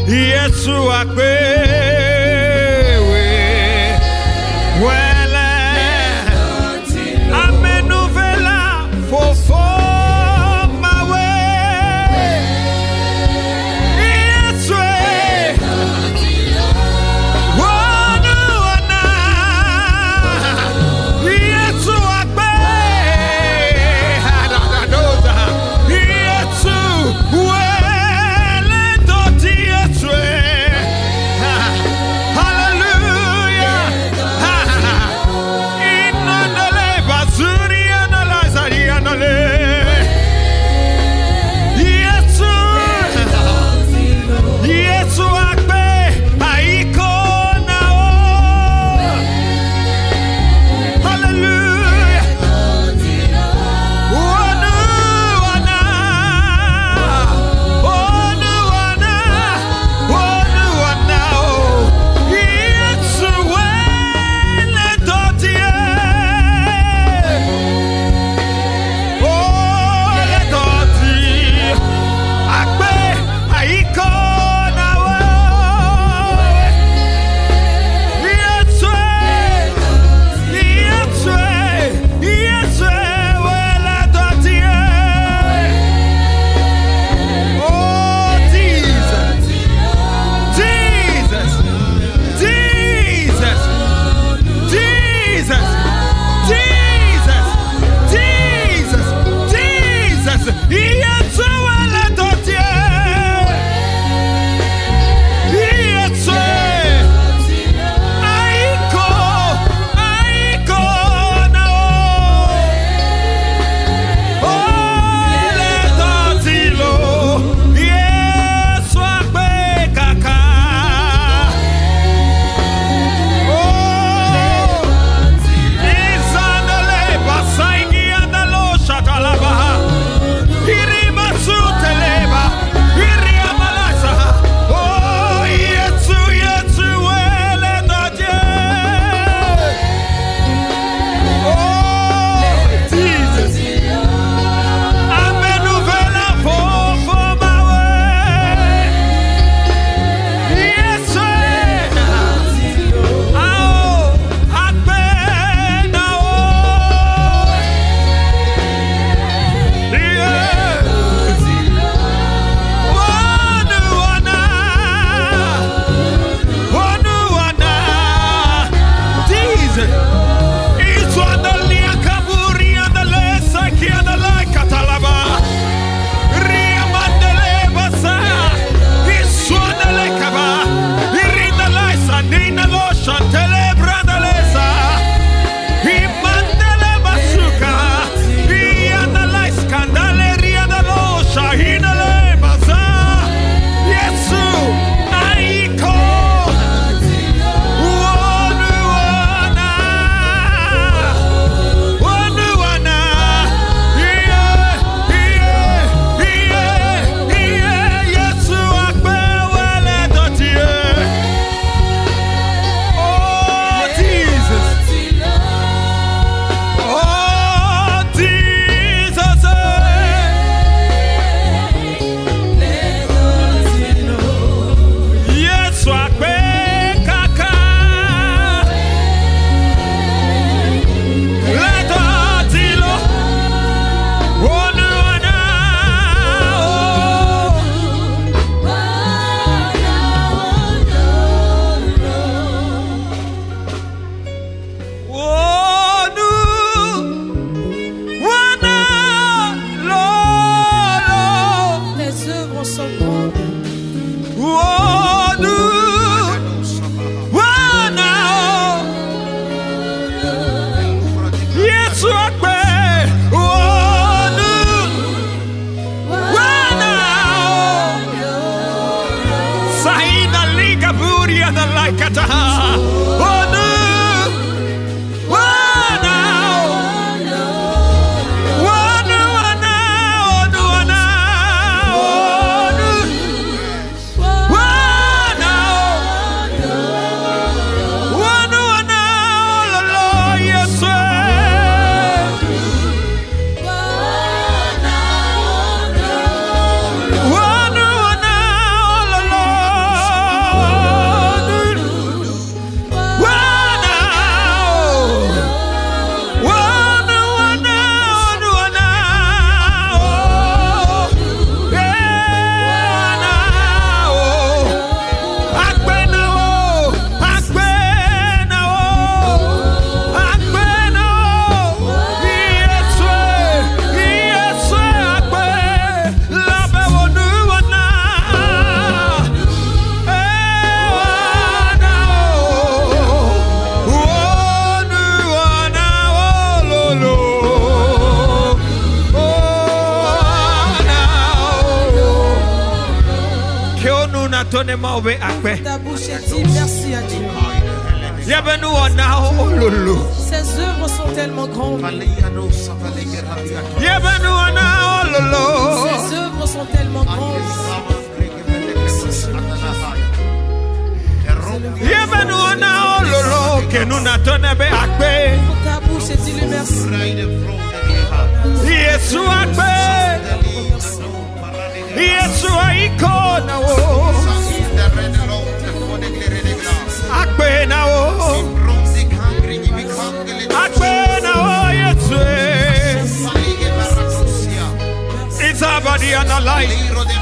Yesu akwe wele amenuvela fofo mawe Yesu wonu wana Yesu akwe hadadoza Yesu wele doti Yesu hallelujah inandele bazuri analazari anale Yesu Yesu akbe aiko nao hallelujah wonu wana Yesu wele dotie le doti akbe aiko nao Yesu wele dotie oh Jesus Jesus Jesus Jesus Jesus Jesus Jesus Yesu wele dotie Yesu aiko nao ole dotilo Yesu akbe kaka izandale basaini andalo shatalabaha irimasu teleba iriamalasa oh Yesu wele dotie oh Jesus amenuvela fofo mawe Yesu ao akbe nao wonu wana Jesus Isu andalia kaburi andale saki andale katalaba Ria mandele basa Isu andale kaba Irindale sanina lo shantele brandalesa Imandele basuka Iandale skandale riandalo shahinale basa Yesu aiko wonu wana Yesu akbe wele dotie oh Jesus oh Jesus Yesu akbe kaka le dotilo wonu wana wonu wana lolo Les œuvres sont grandes. wonu wana Yesu akbe wonu wana Saida liga buria da laikata wonu wana wonu wana tonema obe akpe. Ta bouche et dis merci à Dieu. Yebenu ona ololo. Ses œuvres sont tellement grandes. Yebenu ona ololo. Ses œuvres sont tellement grandes. Yebenu ona ololo kenuna tonebe akpe. Ta bouche et dis-lui merci. Yesu akpe. Yesu aikona wo. Akpe na wo. Akpe na wo Yesu. It's our body and our life.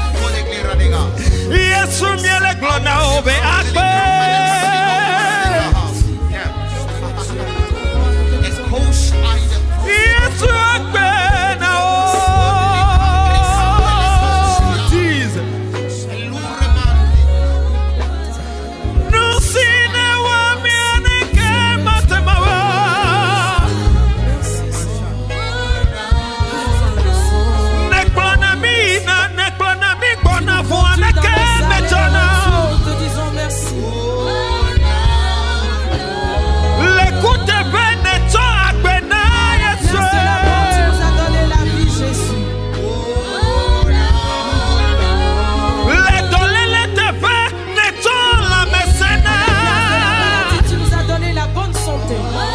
Yesu miele glona obe akpe. Yesu akpe na wo. Jesus. Nusine wa miane ke matemawa. Neklona mi bona fwa neke metona. Te disons merci. L'écoute bene to akbena Yesu. Merci d'amour, tu nous as donné la vie, Jésus. Le dolele te fe neto la mesena. Tu nous as donné la bonne santé.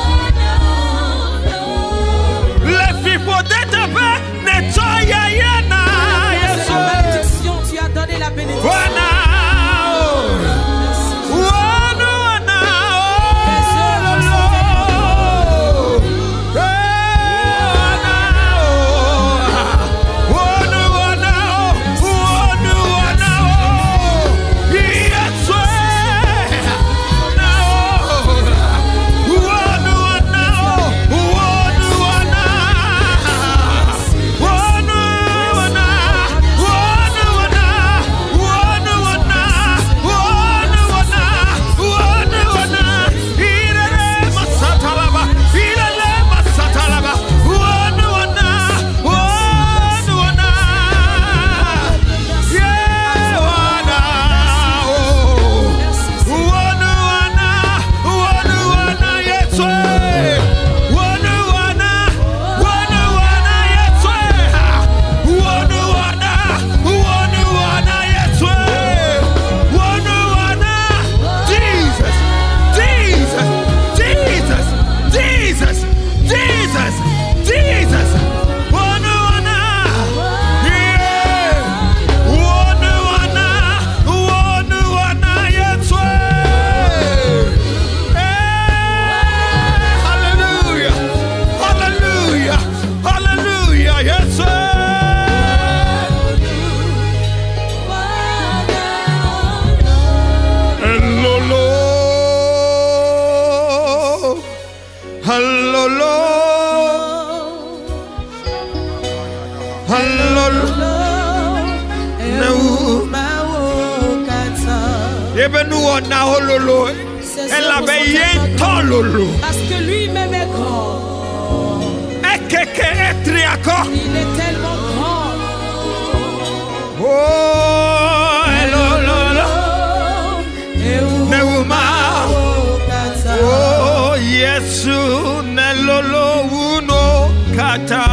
Le fipo de te fe neto yayena Merci Yesu. la bénédiction, tu as donné la bénédiction. Wana wana wana Elle avait un tololo. Parce que lui-même est grand. Il est tellement grand. Oh, elololo. Neuma. Oh, Yesu nelolo uno kata.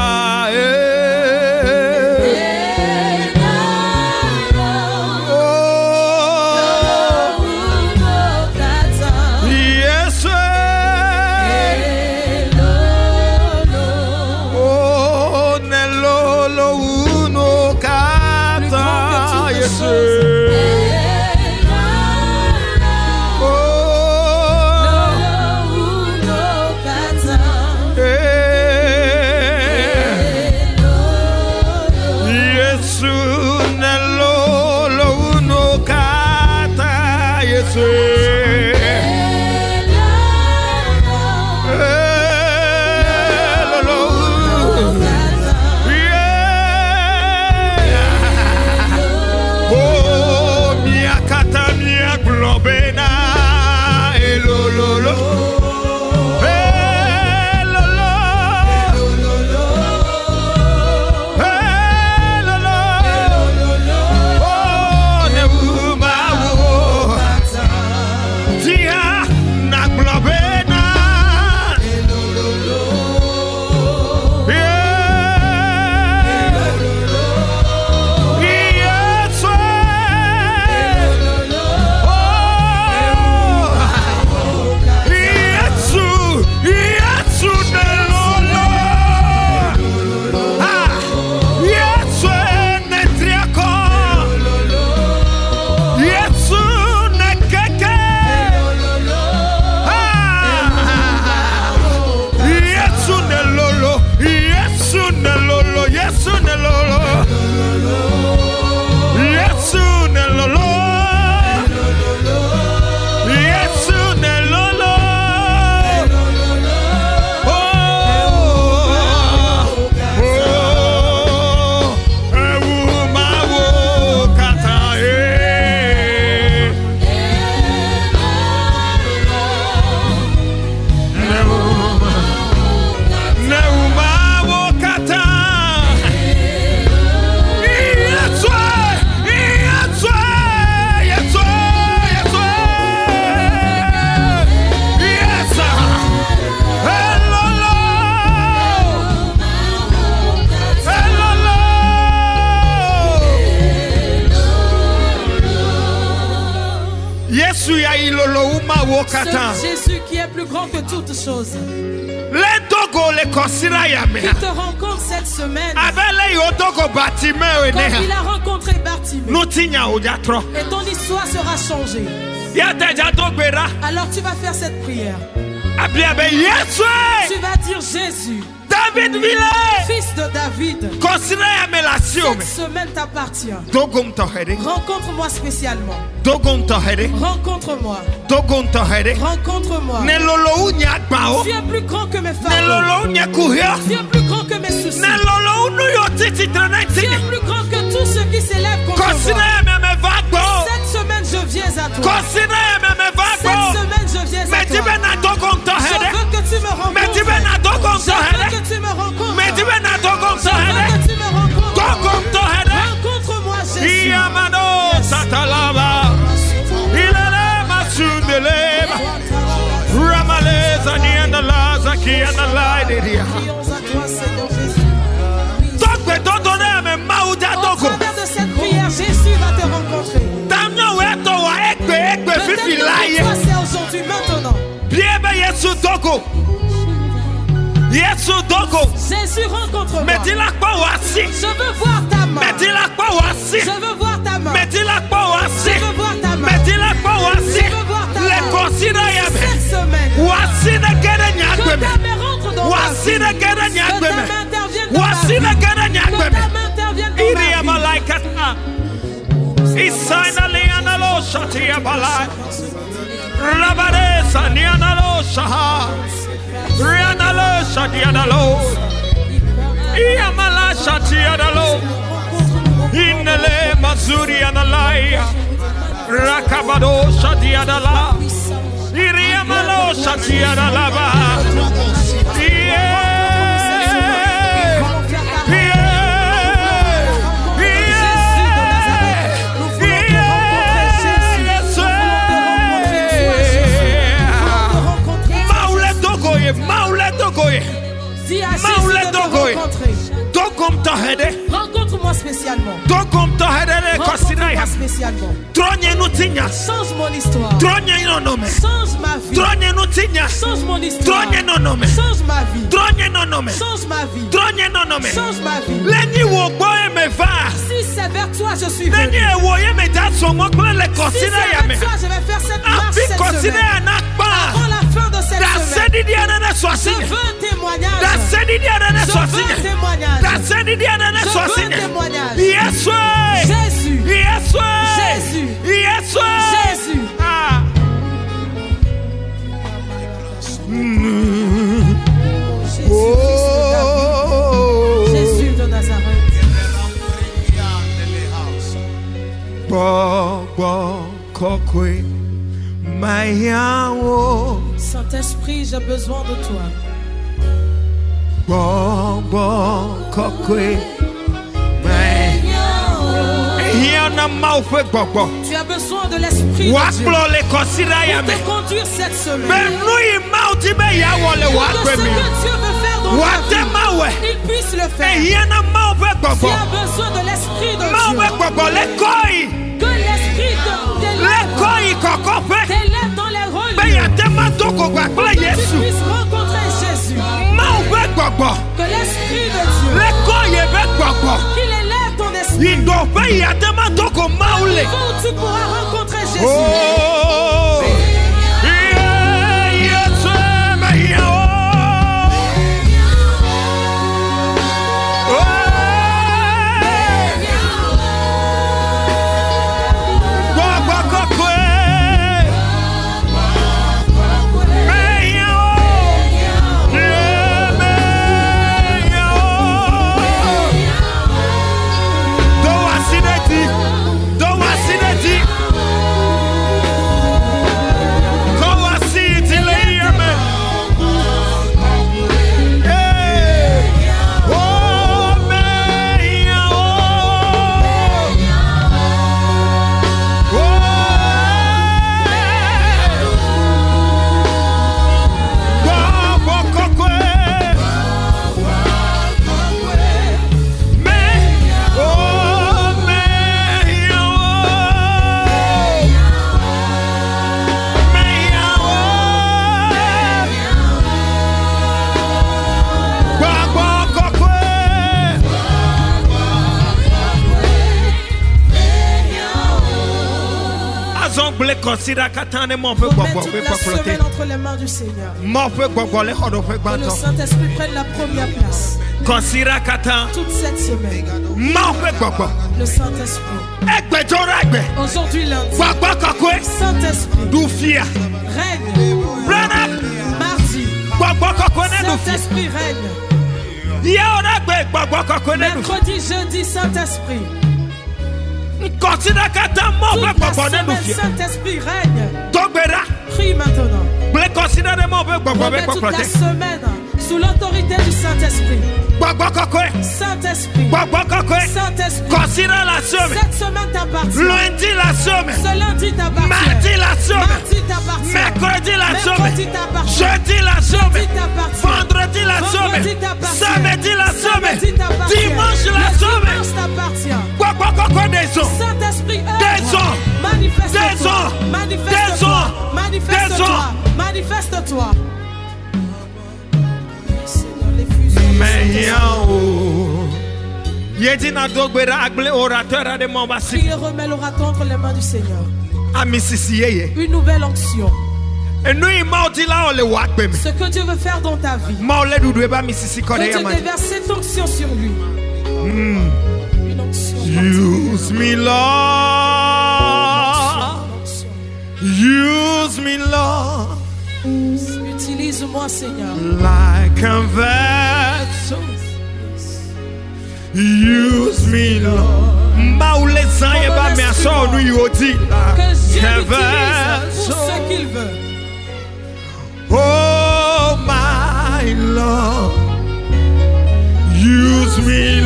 Jésus ya ilolo uma wokata. Ce Jésus qui est plus grand que toutes choses. Le dogo le kosira ya me. Il te rencontre cette semaine. Abele yo dogo Bartimeo Comme ene. il a rencontré Bartimée. Nutinya ojatro. Et ton histoire sera changée. Ya teja dogbera. Alors tu vas faire cette prière. Abiabe Yesu. Tu vas dire Jésus, David Ville. fils de David. Kosira ya me la sio me. Cette semaine t'appartient. Dogom tohere. Rencontre-moi spécialement. Dogom tohere. Rencontre-moi. Dogom tohere. Rencontre-moi. Ne lolo unya gbao. Tu es plus grand que mes Ne fardeaux. lolo unya kuhia. Tu es plus grand que mes soucis. Ne lolo unu yo titi Tu traneti. es plus grand que tous ceux qui s'élèvent contre Kosira moi. ya me vagbo. Cette semaine, je viens à toi. Kosira ya me Cette vagbo. semaine, je viens à Me toi. dibe na dogom Je tohere. veux que tu me Me rencontres. dibe na dogom Je veux tohere. que tu me rencontres. Me dibe na dogom Je veux tohere. que tu me rencontres. Dogom tohere. Rencontre-moi, Jésus. Iyamano satalaba. Ilele masundeleba. Ramaleza ni andalaza ki andalaideria. Prions à toi, Seigneur Jésus. Togbe dodone me mauja Au dogo. travers de cette prière, Jésus va te rencontrer. Damno weto wa egbe Peut-être fifi que laye. toi, c'est aujourd'hui, maintenant. Biebe Yesu dogo. Yesu dogo. Jésus, rencontre-moi. Me di la kwa wasi. Je veux voir ta main. Me di la kwa wasi. Je veux voir ta main. Me di la kwa wasi. Je veux voir ta main. Me di la kwa wasi. Je veux voir ta Le main. kosira ya me. Cette semaine, Wasi ne gere que nyagbe me. ta main rentre dans ma Wasi vie. ne gere Que nyagbe ta me. main intervienne dans ma Wasi vie. ne gere Que nyagbe ta me. main intervienne dans Iri ya ma vie. malaikata. Isaina li analo shati ya balai. Rabare sani analo shaha. Rianalo shati analo. Iya mala shati analo. Inele mazuri analaya. Rakabado shati anala. Iri ya malo shati analaba. Yeah. Dis à Jésus de te rencontrer. Rencontre-moi spécialement. Rencontre-moi spécialement. Change mon histoire. Change ma vie. Change mon histoire. Change ma vie. Change ma vie. Change ma vie. Si c'est vers toi je suis venu. Si c'est vers toi je vais faire cette marche cette semaine. Avant la fin de cette semaine. Je veux un témoignage. Je veux un témoignage. Je veux un témoignage. Jésus. Jésus. Jésus. Jésus de Nazareth. Saint-Esprit, j'ai besoin de toi. Tu as besoin de l'Esprit de Dieu pour te conduire cette semaine. Pour que ce que Dieu veut faire dans ta vie, il puisse le faire. Tu as besoin de l'Esprit de Dieu. Que l'Esprit t'élève dans les rôles. Que tu puisses rencontrer Jésus. Que l'Esprit de Dieu, qu'il élève ton esprit. Où tu pourras rencontrer Jésus. remets toute la semaine entre les mains du Seigneur. Que le Saint-Esprit prenne la première place. Toute cette semaine. Le Saint-Esprit. Aujourd'hui lundi. Saint-Esprit. Règne. Mardi. Saint-Esprit règne. Mercredi, jeudi, Saint-Esprit. Toute la semaine, Saint-Esprit règne. Prie maintenant. Remets toute la semaine sous l'autorité du Saint-Esprit. Saint-Esprit. Saint-Esprit. Cette semaine t'appartient. Lundi la semaine. Ce lundi t'appartient. Mardi la semaine. Mardi t'appartient. Mercredi la Mercredi semaine. t'appartient. Jeudi la semaine. t'appartient. Vendredi la Vendredi semaine. t'appartient. Samedi la semaine. Samedi t'appartient. Dimanche la Le semaine. dimanche t'appartient. Saint-Esprit œuvre. Manifeste-toi. Manifeste-toi. Manifeste-toi. Manifeste-toi. Seigneur, les fusions. Prie et remets l'orateur entre les mains du Seigneur. Une nouvelle onction. Ce que Dieu veut faire dans ta vie. Que Dieu déverse cette onction sur lui. Une onction. Use me, Lord. Use me, Lord. Utilise-moi, Seigneur. Like a vessel. Use me, Lord. Que Dieu l'utilise pour ce qu'il veut. Oh, my Lord. Use me,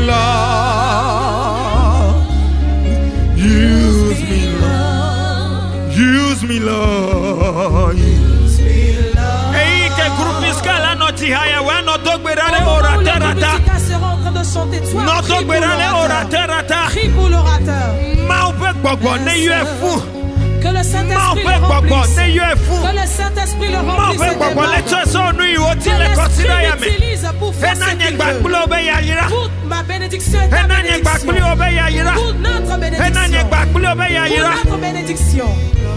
Lord. Use me, Lord. Use me, Lord. Hey, que groupe musical là non ti haya wa no dogbera le orateur ata. No dogbera le orateur ata. Prie pour l'orateur. Ma ope gbogbo ne you e fou. Que le Saint-Esprit le remplisse. Que le Saint-Esprit le remplisse. Que l'Esprit l'utilise pour faire ce qu'il veut. Pour ma bénédiction et ta bénédiction. Pour notre bénédiction. Pour notre bénédiction.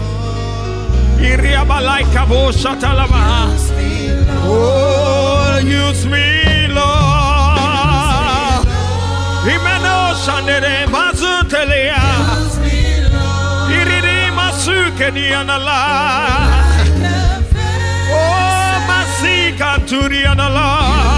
Oh, use me, Lord. Imeno shandere mazutelea. Oh, Masika Turianala.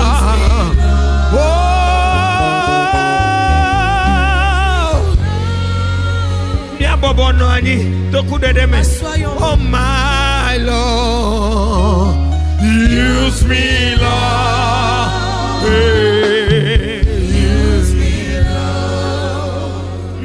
Oh, my Lord. Use me, Lord. Hey, use me, Lord.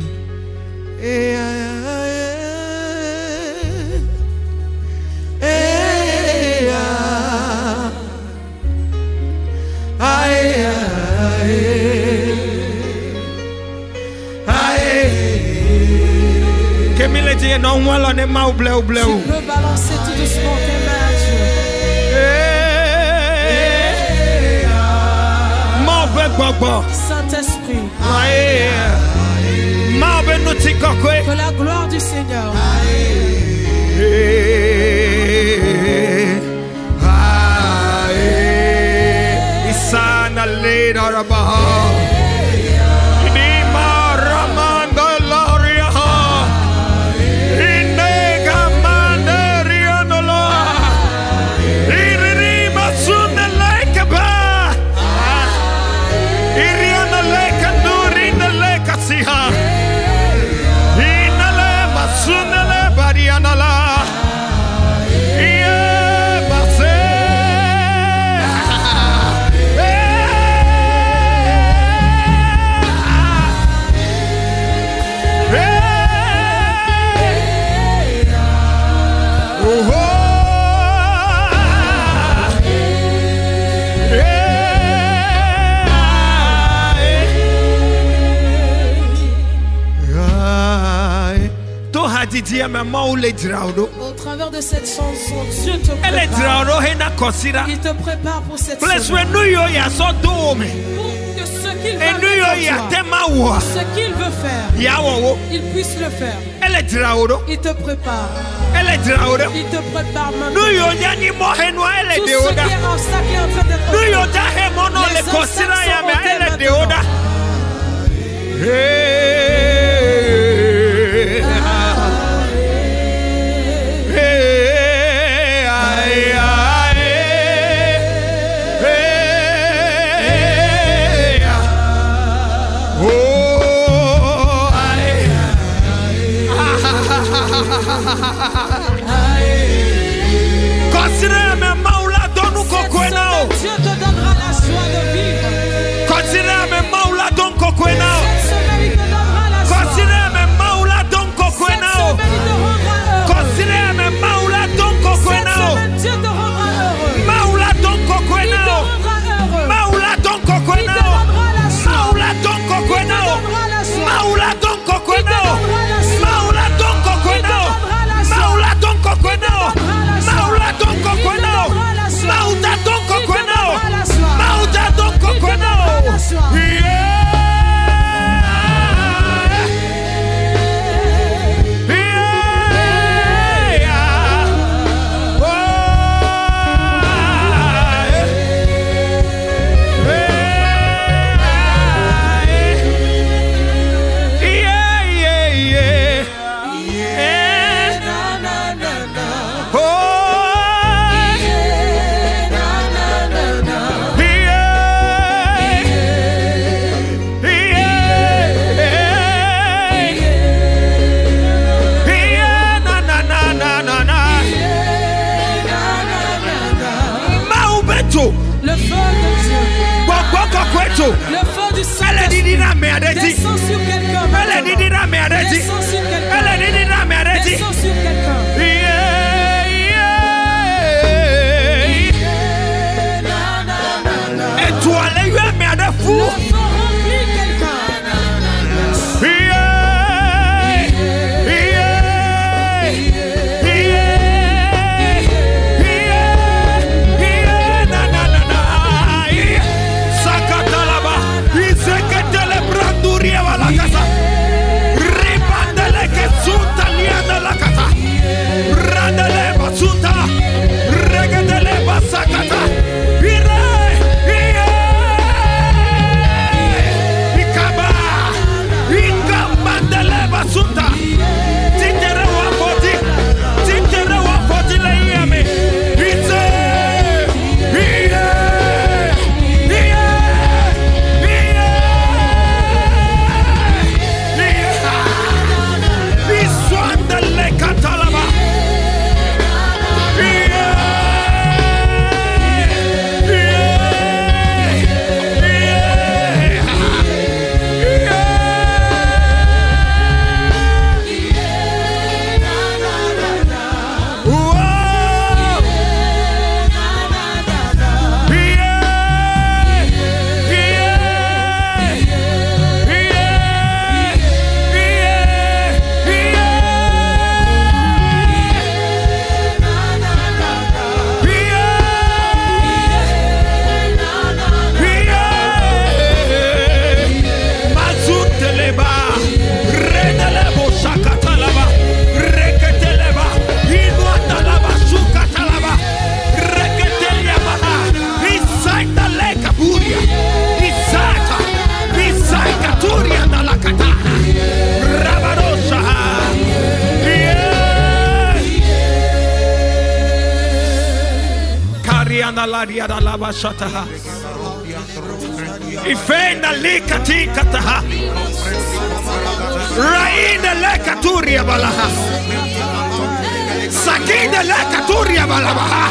Non, on est mal bleu. Tu peux balancer tout doucement tes mains à Dieu. Saint-Esprit. Que la gloire du Seigneur. Au travers de cette chanson, Dieu te prépare. Il te prépare pour cette semaine. Pour que ce qu'il va Ce qu'il veut faire, il puisse le faire. Il te prépare. Il te prépare maintenant. Tout ce qui est en train d'être fait, les ancêtres sont maintenant. Dieu te donnera la joie de vivre. Cette semaine, il te donnera la joie. Cette semaine, il te rendra heureux. Cette semaine, Dieu te rendra heureux. Il te rendra heureux. Il te rendra la joie. Il te donnera la joie. Il te donnera la Le feu du Saint-Esprit descend sur quelqu'un. Descend sur quelqu'un. Descend sur quelqu'un. Étoile, il y a de fou. Le feu remplit quelqu'un. Ifenda likati kataha Raina lekaturia balaha Sakida lekaturia balaha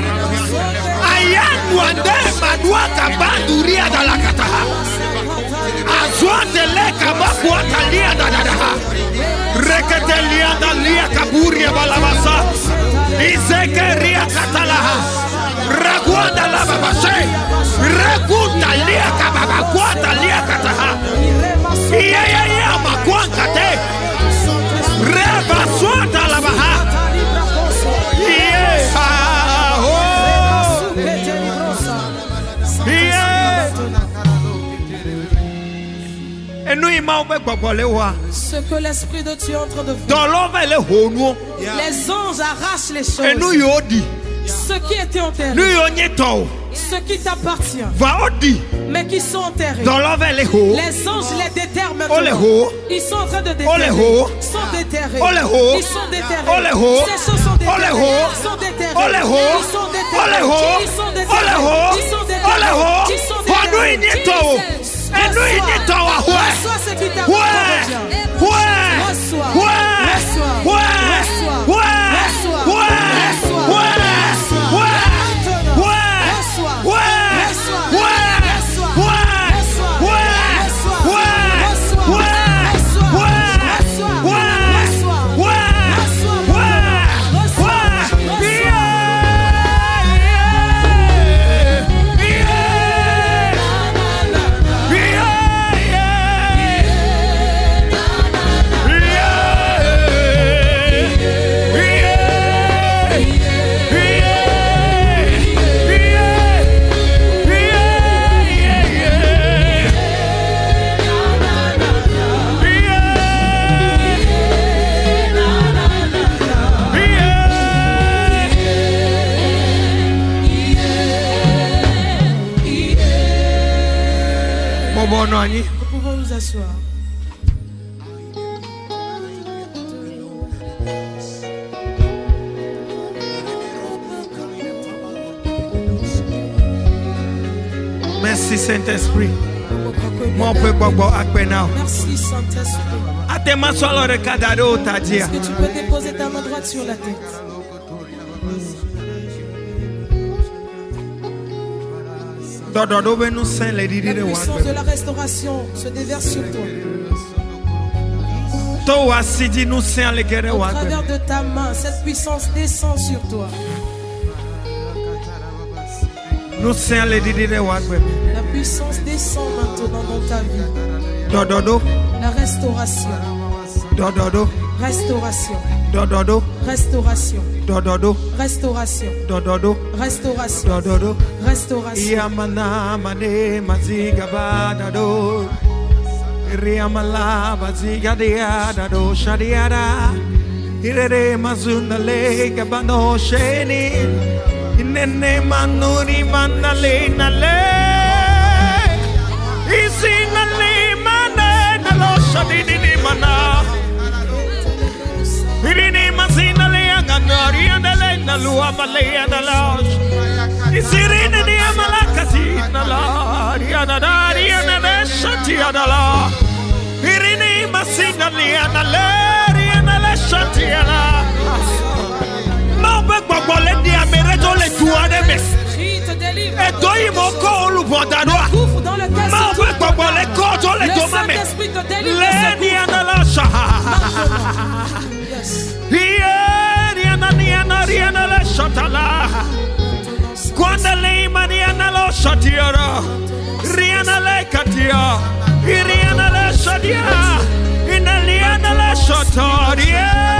Ayan wande madwaka banduria dalakataha Azwante leka bakwata lia dadadaha Rekete lia dalia kaburia balabasa Izeke ria katalaha Raguanda la babase Raguta lia kababa kwata lia kataha Iya makwanta te Reba swata la baha Ce que l'Esprit de Dieu est en train de faire. Les anges arrachent les choses. Ce qui était enterré, ce qui t'appartient, mais qui sont enterrés. Les anges les déterrent maintenant. Ils sont en train de déterrer. Ils sont déterrés. Ils sont déterrés. Ces choses sont déterrées. Ils sont déterrés. Ils sont déterrés. Ils sont déterrés. Ils sont déterrés. Ils sont déterrés. Reçois ce qui t'appartient. Reçois. Reçois. Nous pouvons nous asseoir. Merci Saint-Esprit. Merci Saint-Esprit. Est-ce que tu peux déposer ta main droite sur la tête? La puissance de la restauration se déverse sur toi. Au travers de ta main, cette puissance descend sur toi. La puissance descend maintenant dans ta vie. La restauration. Restauration. Restauration. Restauration. Restauration. Restauration. Yamana mane maziga badado. Riamala baziga diadado shadiada. Irere mazunda le gabano sheni. Inene manuri manale nale. Isinale mane nalo shadidi mana. Irene mazina le angandari andale nalua male andalosh. Isirine ni amalakati nala riana riana shati adala. Irene mazina le andale riana shati ala. Maube gbogbo le di amerejo le tuwa de mes. Et toi il moko olubodanoa. Maube gbogbo le kojo le tomame. Le ni andala shaha. Riana la shatala. Quando lei maniana lo shatiara. Riana la katia. Riana la shatia. Inaliana la shataria.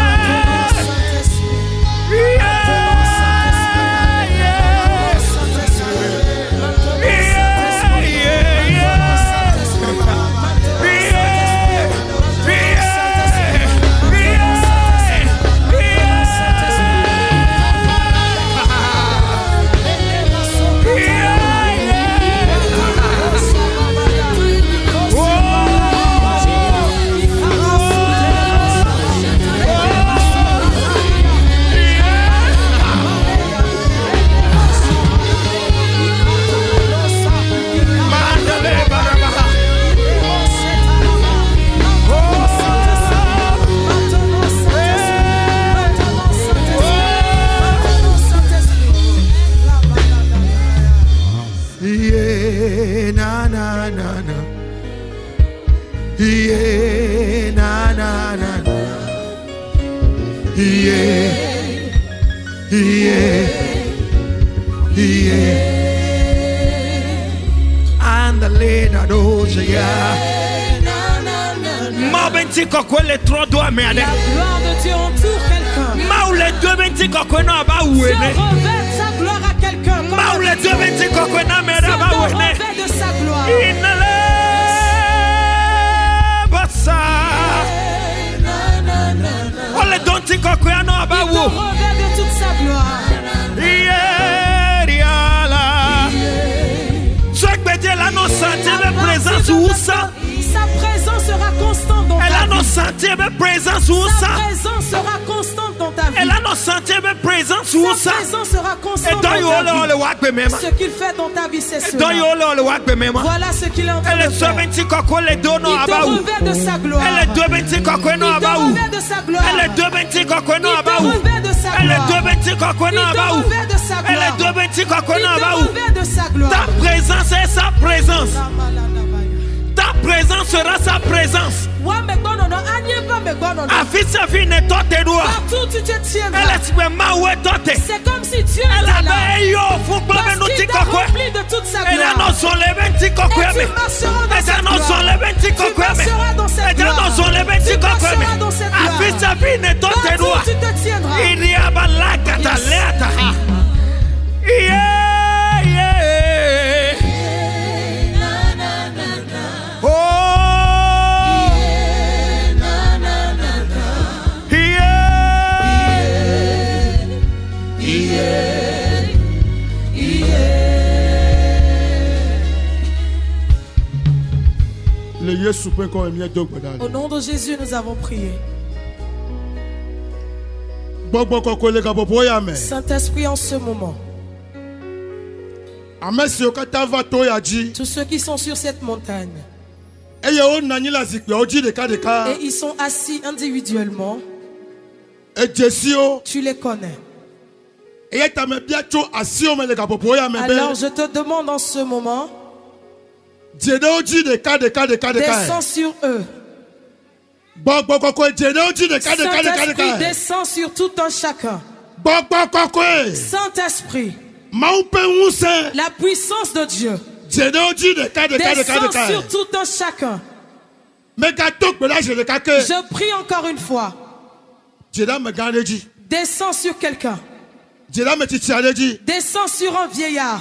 La gloire de Dieu entoure quelqu'un. Dieu revêt sa gloire à quelqu'un. Dieu revêt de sa gloire. ça. On le donne ti kokoya no abawo. Il te revêt de toute sa gloire. Elle a nos sentir de présence où ça. Sa présence sera constante dans ta vie. Elle a nos sentir de présence où ça. Sa présence sera constante dans ta vie. Elle a nos sentir de présence où ça. Sa présence sera constante dans ta vie. Ce qu'il fait dans ta vie, c'est cela. Voilà ce qu'il est en train de faire. Il te revêt de sa gloire. Il te revêt de sa gloire. Il te revêt de sa gloire. Il te revêt de sa gloire. Ta présence est sa présence. Ta présence sera sa présence. Partout tu te tiendras. C'est comme si Dieu était là. Parce qu'il t'a rempli de toute sa gloire. Et tu marcheras dans cette gloire. Tu marcheras dans cette gloire. Tu marcheras dans cette gloire. Partout tu te tiendras. Au nom de Jésus, nous avons prié. Saint-Esprit, en ce moment, tous ceux qui sont sur cette montagne et ils sont assis individuellement, tu les connais. Alors je te demande en ce moment, descends sur eux. Saint-Esprit, descends sur tout un chacun. Saint-Esprit, la puissance de Dieu, descends sur tout un chacun. Je prie encore une fois. Descends sur quelqu'un. Descends sur un vieillard.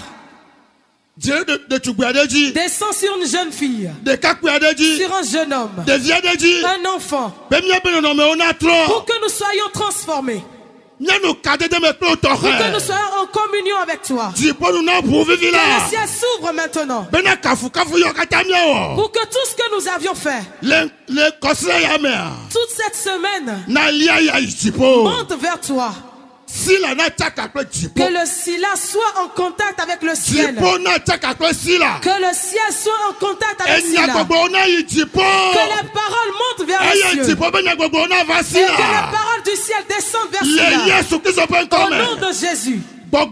Descends sur une jeune fille. Sur un jeune homme. Un enfant. Pour que nous soyons transformés. Pour que nous soyons en communion avec toi. Que le ciel s'ouvre maintenant. Pour que tout ce que nous avions fait toute cette semaine monte vers toi. Que le Sila soit en contact avec le ciel. Que le ciel soit en contact avec Sila. Que les paroles montent vers le ciel. Et que les paroles du ciel descendent vers Sila. Au nom de Jésus. Tout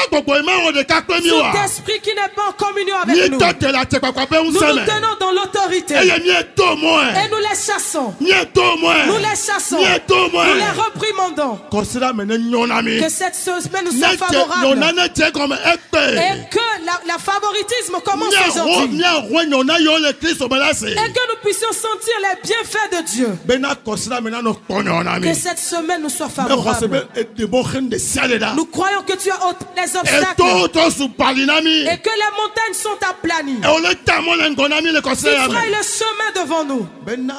esprit qui n'est pas en communion avec nous, nous nous tenons dans l'autorité et nous les chassons. Nous les chassons. Nous les reprimandons. Que cette semaine nous soit favorable et que la favoritisme commence aujourd'hui. Et que nous puissions sentir les bienfaits de Dieu. Que cette semaine nous soit favorable. Nous croyons que tu as les obstacles et que les montagnes sont aplanies. Tu feras le chemin devant nous.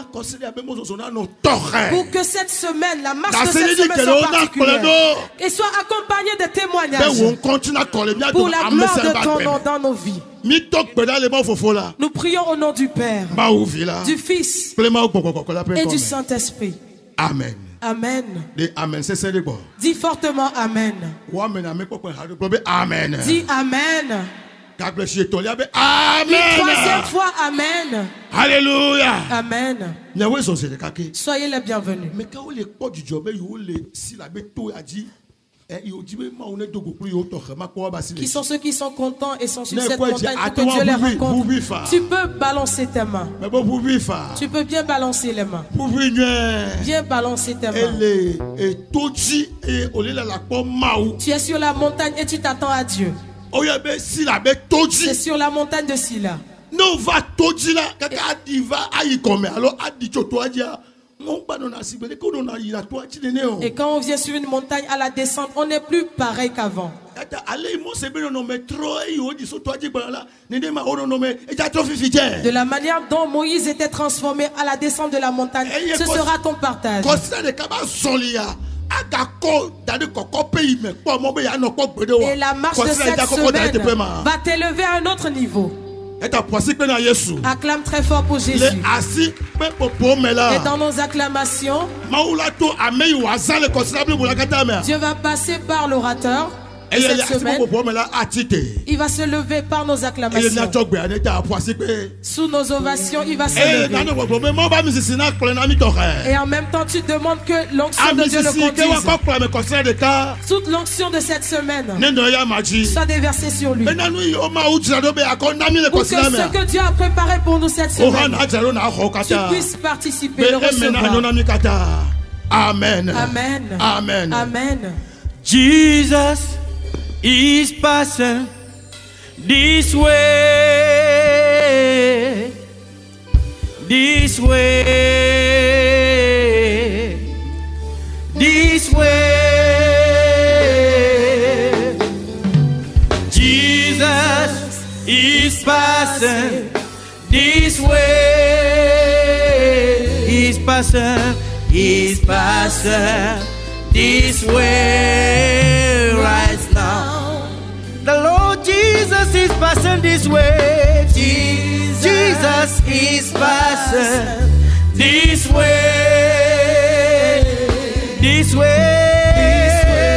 Pour que cette semaine, la marche de cette semaine soit particulière et soit accompagnée de témoignages pour la gloire de ton nom dans nos vies. Nous prions au nom du Père, du Fils et du Saint-Esprit. Amen. Amen. Amen. Dis fortement Amen. Amen. Dis Amen. Amen. Troisième fois Amen. Alléluia. Amen. Soyez les bienvenus. Qui sont ceux qui sont contents et sont sur cette montagne pour que Dieu les rencontre? Tu peux balancer tes mains. Tu peux bien balancer les mains. Bien balancer tes mains. Tu es sur la montagne et tu t'attends à Dieu. C'est sur la montagne de Sila. Et quand on vient sur une montagne à la descente, on n'est plus pareil qu'avant. De la manière dont Moïse était transformé à la descente de la montagne, ce sera ton partage. Et la marche de cette semaine va t'élever à un autre niveau. Acclame très fort pour Jésus. Et dans nos acclamations, Dieu va passer par l'orateur. Et cette semaine, il va se lever par nos acclamations. Sous nos ovations, il va se lever. Et en même temps, tu demandes que l'onction de Dieu le conduise. Toute l'onction de cette semaine soit déversée sur lui. Pour que ce que Dieu a préparé pour nous cette semaine, tu puisses participer, le recevoir. Amen. Amen. Amen. Amen. Jesus is passing this way, this way, this way. Jesus is passing this way. He's passing this way right now. The Lord Jesus is passing this way. Jesus is passing this way. This way.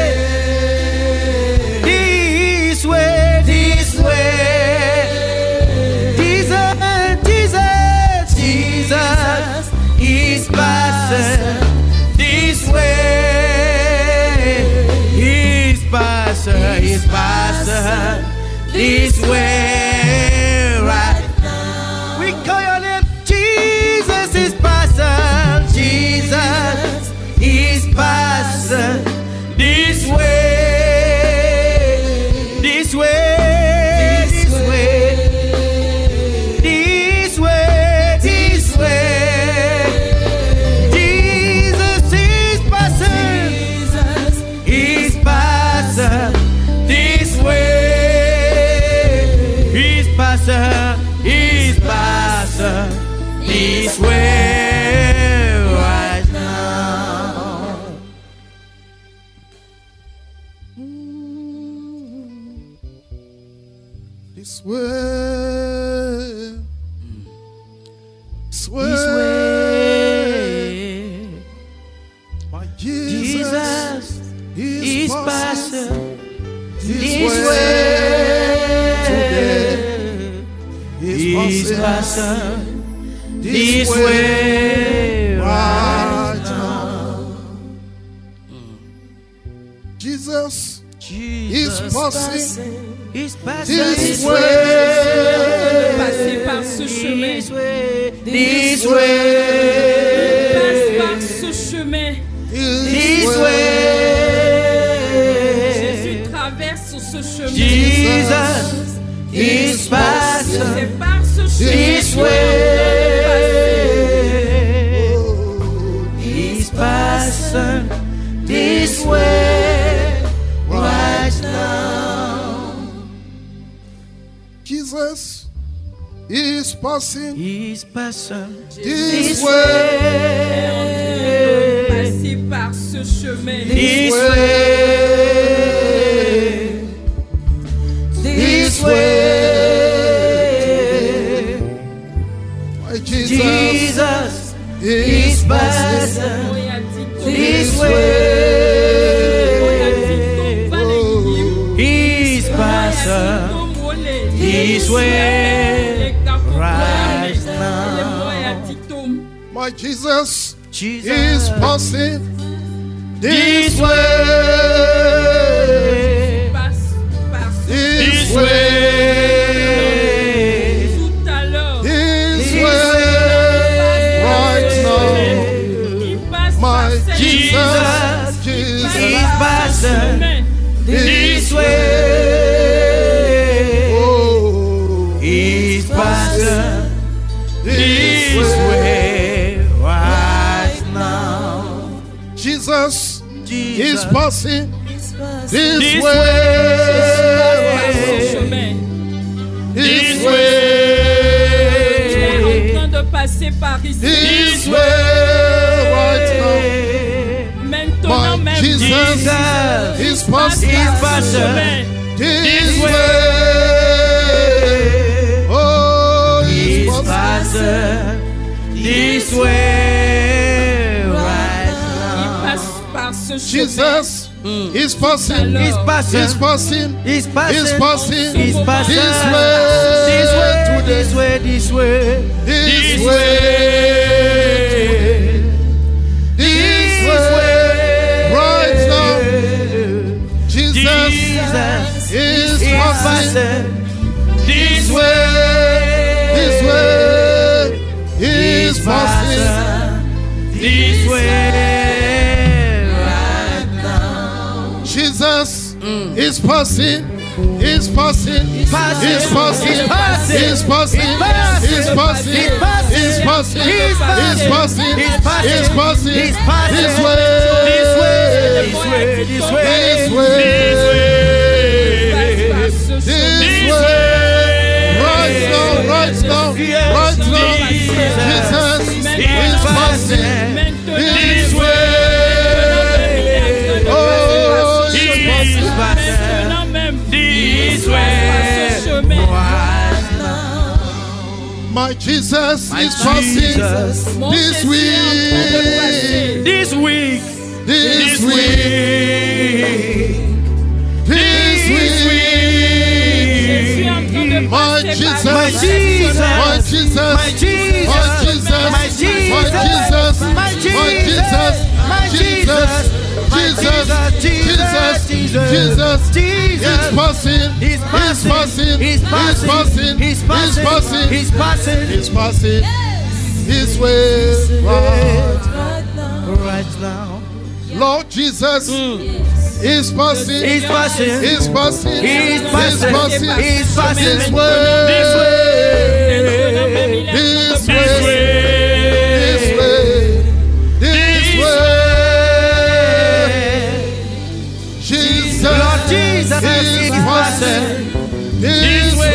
This way. This way. Jesus is passing this way. He's passing this way right now. We call your name. Jesus is passing. Jesus is passing this way. This way. This way. This way. This way. Jesus is passing. He's passing this way. He's passing this way right now. This way. This way. This way. My Jesus is passing this way. He's passing this way right now. Jesus is passing this this way. Passer par ce chemin. This way. Passe par ce chemin. This way. Jésus traverse ce chemin. Jesus is passing C'est par ce chemin. this way. He's passing this way right now. Jesus is passing He's passing this way. Passer par ce chemin. This way. This way. My Jesus Jesus is passing this way. He's passing this way right now. My Jesus Jesus is passing this way. This way. This way. Right now. My Jesus is is passing this way. Oh, He's passing this way right now. Jesus is passing passe This par way. ce chemin. This way. Tu es en train de passer par ici. This way. Right now. Maintenant My même, Jesus is passe passing par ce chemin. this way. Oh, he's passing This way, right Il now. passe par ce chemin. Jesus is passing. Alors, He's passing. He's passing. He's passing. He's passing. He's passing. This way. This way. This way. This way. This way. This way. Right now. Jesus is passing this way. This way. He's passing This way, right now. Jesus is passing. He's passing. He's passing. He's passing. He's passing. He's passing. He's passing. He's passing. He's passing. He's passing. He's passing. This way. This way. This way. This way. This way. Right now. Right now. Right now. Jesus is passing this way. Oh, he's passing. Maintenant même, This il passe par ce chemin. My Jesus My is passing Jesus. Mon this Jésus est en train de passer. This week. this This week, week. this Je suis en week. train de My passer Jesus, par My ce Jesus. chemin. my Jesus, My Jesus. my Jesus, My my Jesus. Jesus, My my Jesus. Jesus, My Jesus, Jesus, Jesus, He's passing, He's passing. He's passing, He's passing. He's passing, He's passing. He's passing this way. Right now. Lord Jesus is passing, He's passing. He's passing, He's passing. He's passing. this way, This way. this way, this way. Jesus, Lord Jesus is is passing passing. this way.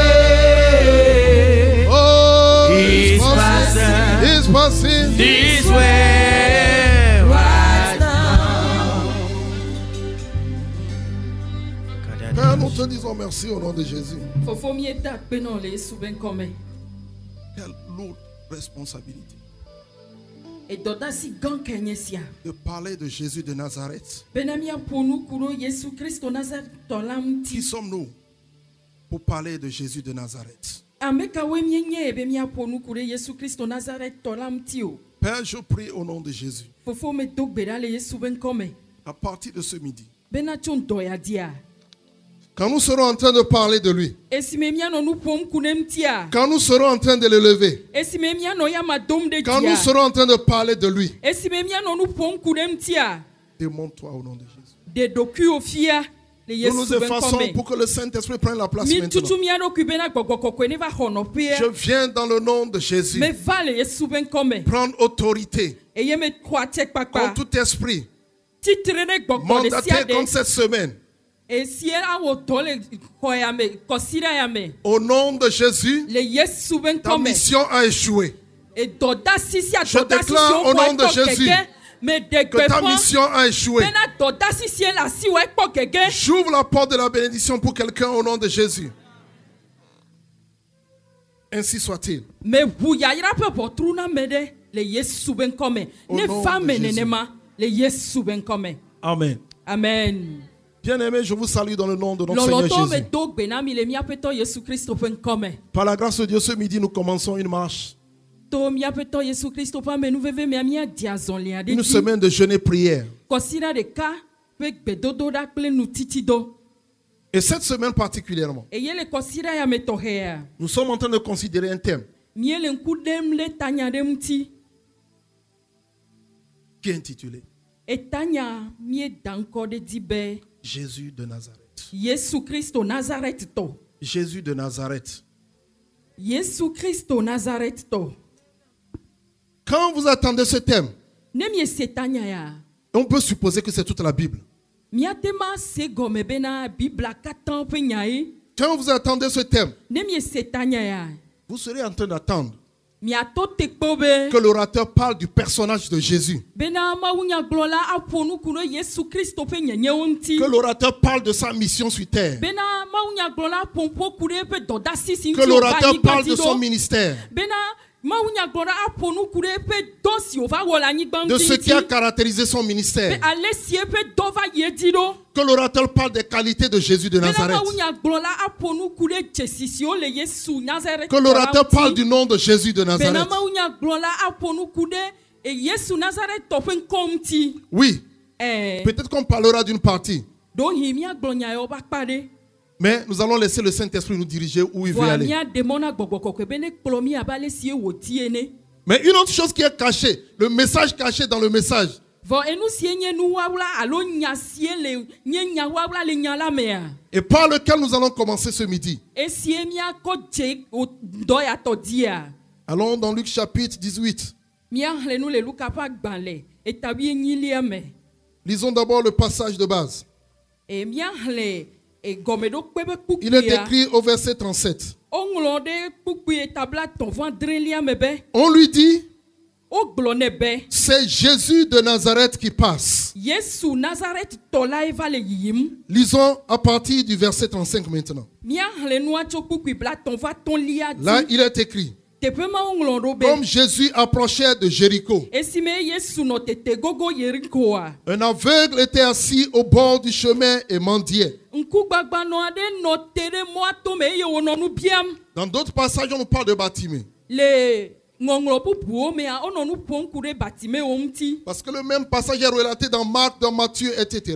Oh, He's passing, passing. He's passing This way. Right now. Père, nous te disons merci au nom de Jésus. Fofo mi eta pe non le souben kome. Quelle lourde responsabilité E doda si gan kenye sia. de parler de Jésus de Nazareth. Benamia ponu kuro Yesu Kristo Nazareth tolam Qui ti. sommes-nous pour parler de Jésus de Nazareth? Ameka we mienye be mia ponu kuro Yesu Kristo Nazareth tolam ti o. Père, je prie au nom de Jésus. Fofo me dog bera le Yesu ben kome. À partir de ce midi, Bena chon doya dia. quand nous serons en train de parler de lui, Esime mia no nu pom kunem tia. quand nous serons en train de l'élever, Esime mia no ya madom de quand nous dia. serons en train de parler de lui, Esime mia no nu pom kunem tia. démontre-toi au nom de Jésus. De doku ofia le Nous Yesu nous ben effaçons kome. pour que le Saint-Esprit prenne la place Mi maintenant. tutu mia no kubena gogokoko ne va hono pia. Je viens dans le nom de Jésus Me va le Yesu ben kome. prendre autorité Eye me kwate kpakpa. contre tout esprit Titre ne gbogbo de mandaté sia de. contre cette semaine. Esiera wo dole koya me kosira ya me. Au nom de Jésus, Le Yesu ben ta kome. mission a échoué. Et doda sisia Je doda déclare au nom de Jésus me Que ta degbe mission a échoué. Bena doda sisia la si wa ekpo gege. J'ouvre la porte de la bénédiction pour quelqu'un au nom de Jésus. Ainsi soit-il. Me huya ira pe botruna mede le Yesu ben kome. Au Ne nom fa de menenema le Yesu ben kome. Amen. Amen. Bien-aimés, je vous salue dans le nom de notre Seigneur Loloto me Jésus. dogbe na mi le mia peto Yesu Kristo ben kome. Par la grâce de Dieu, ce midi, nous commençons une marche. To mia peto Yesu Kristo pa me veve me mia diazon le ade. Une semaine de jeûne et prière. Kosira de ka pe gbedodo da kple nu titido. Et cette semaine particulièrement, E yele kosira ya me tohea. nous sommes en train de considérer un thème Miele nkudem le tanya dem ti. qui est intitulé Etanya mie danko de dibe. Jésus de Nazareth. Yesu Kristo Nazareth to. Jésus de Nazareth. Yesu Kristo Nazareth to. Quand vous attendez ce thème, Ne mie setanya ya. on peut supposer que c'est toute la Bible. Quand vous attendez ce thème, vous serez en train d'attendre que l'orateur parle du personnage de Jésus. Que l'orateur parle de sa mission sur terre. Que l'orateur parle de son ministère. De ce qui a caractérisé son ministère. Que l'orateur parle des qualités de Jésus de Nazareth. Que l'orateur parle du nom de Jésus de Nazareth. Oui. Peut-être qu'on parlera d'une partie. Mais nous allons laisser le Saint-Esprit nous diriger où il veut aller. Mais une autre chose qui est cachée, le message caché dans le message. Et par lequel nous allons commencer ce midi. Allons dans Luc chapitre 18. Lisons d'abord le passage de base. Il est écrit au verset 37. On lui dit, c'est Jésus de Nazareth qui passe. Lisons à partir du verset 35 maintenant. Là, il est écrit, comme Jésus approchait de Jéricho, un aveugle était assis au bord du chemin et mendiait. Dans d'autres passages, on nous parle de Bartimée. Parce que le même passage est relaté dans Marc, dans Matthieu, etc.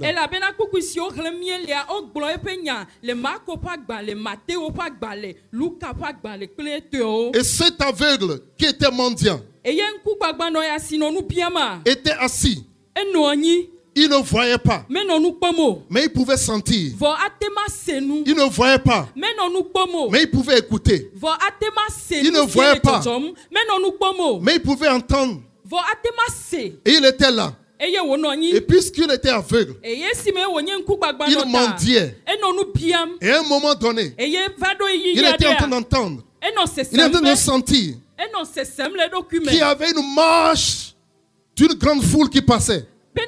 Et cet aveugle qui était mendiant était assis. Il ne voyait pas, mais il pouvait sentir. Il ne voyait pas, mais il pouvait écouter. Il ne voyait pas, mais il pouvait entendre. Et il était là. Et puisqu'il était aveugle, il mendiait. Et à un moment donné, il était en train d'entendre. Il était en train de sentir qu'il y avait une marche d'une grande foule qui passait.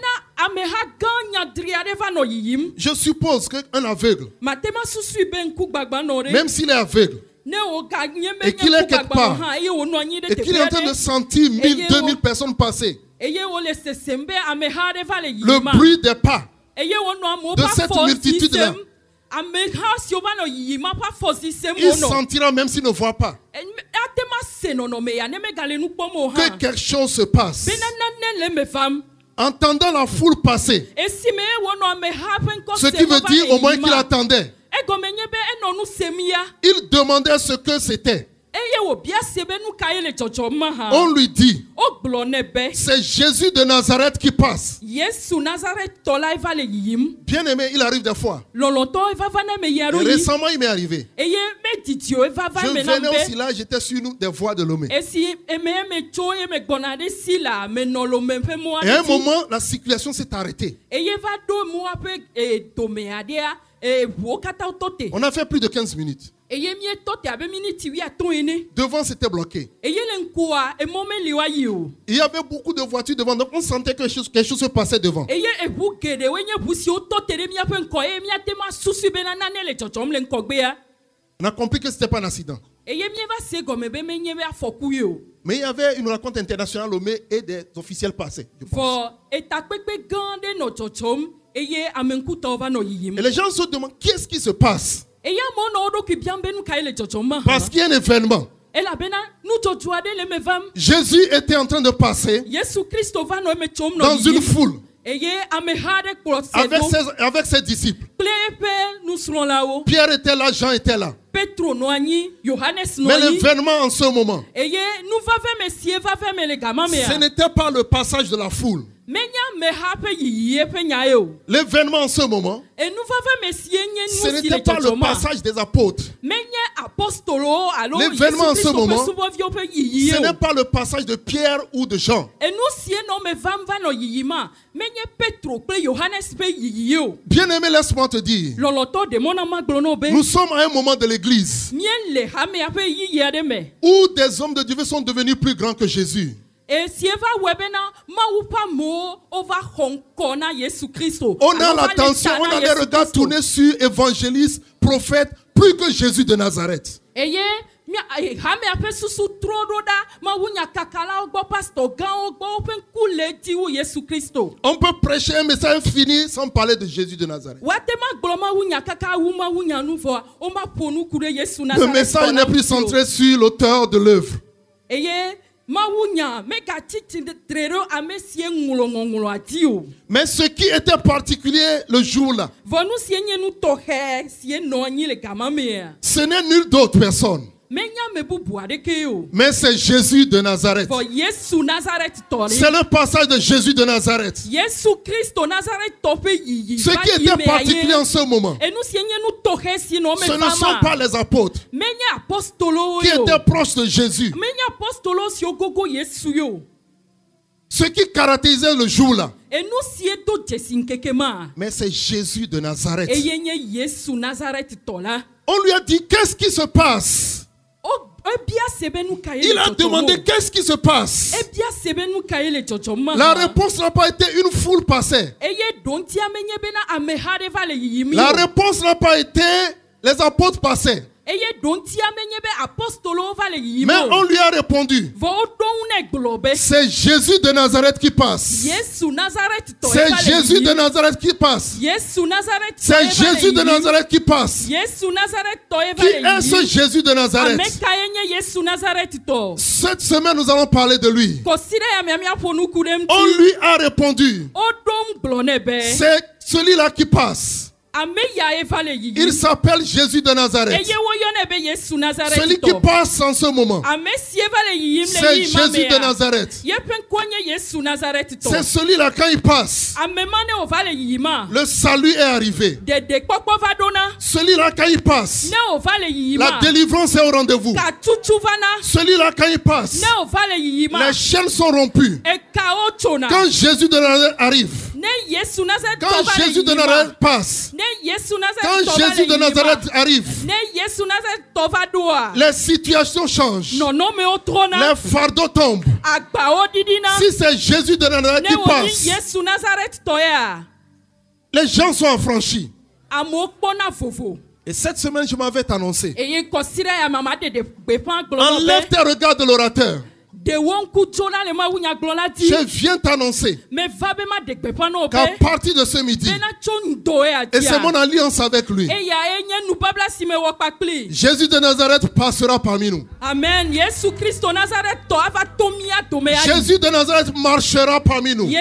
Je suppose qu'un aveugle, même s'il est aveugle, et qu'il est quelque part, et qu'il est en train de sentir 1000, 2000 personnes passer, le bruit des pas de cette multitude-là, il sentira même s'il ne voit pas que quelque chose se passe. Entendant la foule passer, ce qui veut dire au moins qu'il attendait. Il demandait ce que c'était. On lui dit, c'est Jésus de Nazareth qui passe. Bien aimé, il arrive des fois. Et récemment, il m'est arrivé. Je venais aussi là, j'étais sur des voies de Lomé. Et à un moment, la circulation s'est arrêtée. On a fait plus de 15 minutes. Devant, c'était bloqué. Il y avait beaucoup de voitures devant, donc on sentait que quelque chose se passait devant. On a compris que ce n'était pas un accident. Mais il y avait une rencontre internationale au Lomé et des officiels passaient. Et les gens se demandent qu'est-ce qui se passe. Parce qu'il y a un événement. Jésus était en train de passer dans une foule avec ses disciples. Pierre était là, Jean était là. Mais l'événement en ce moment, ce n'était pas le passage de la foule. L'événement en ce moment, ce n'était pas le passage des apôtres. L'événement en ce moment, ce n'est pas le passage de Pierre ou de Jean. Bien-aimé, laisse-moi te dire, nous sommes à un moment de l'église où des hommes de Dieu sont devenus plus grands que Jésus. On a l'attention, on a les regards tournés sur évangélistes, prophètes, plus que Jésus de Nazareth. On peut prêcher un message infini sans parler de Jésus de Nazareth. Le message n'est plus centré sur l'auteur de l'œuvre. Mais ce qui était particulier le jour-là, ce n'est nul d'autre personne, mais c'est Jésus de Nazareth. C'est le passage de Jésus de Nazareth. Ce qui était particulier en ce moment, ce ne sont pas les apôtres qui étaient proches de Jésus. Ce qui caractérisait le jour-là, mais c'est Jésus de Nazareth. On lui a dit, qu'est-ce qui se passe? Il a demandé, qu'est-ce qui se passe? La réponse n'a pas été une foule passée. La réponse n'a pas été les apôtres passés. Mais on lui a répondu, c'est Jésus de Nazareth qui passe. C'est Jésus de Nazareth qui passe. C'est Jésus de Nazareth qui passe. Qui est ce Jésus de Nazareth? Cette semaine, nous allons parler de lui. On lui a répondu, c'est celui-là qui passe. Il s'appelle Jésus de Nazareth. Celui qui passe en ce moment, c'est Jésus de Nazareth. C'est celui-là, quand il passe, le salut est arrivé. Celui-là, quand il passe, la délivrance est au rendez-vous. Celui-là, quand il passe, les chaînes sont rompues. Quand Jésus de Nazareth arrive, quand Jésus de Nazareth passe, quand Jésus de Nazareth arrive, les situations changent. Les fardeaux tombent. Si c'est Jésus de Nazareth qui passe, les gens sont affranchis. Et cette semaine, je m'avais annoncé, enlève tes regards de l'orateur. Je viens t'annoncer qu'à partir de ce midi, et c'est mon alliance avec lui, Jésus de Nazareth passera parmi nous. Amen. Jésus de Nazareth marchera parmi nous.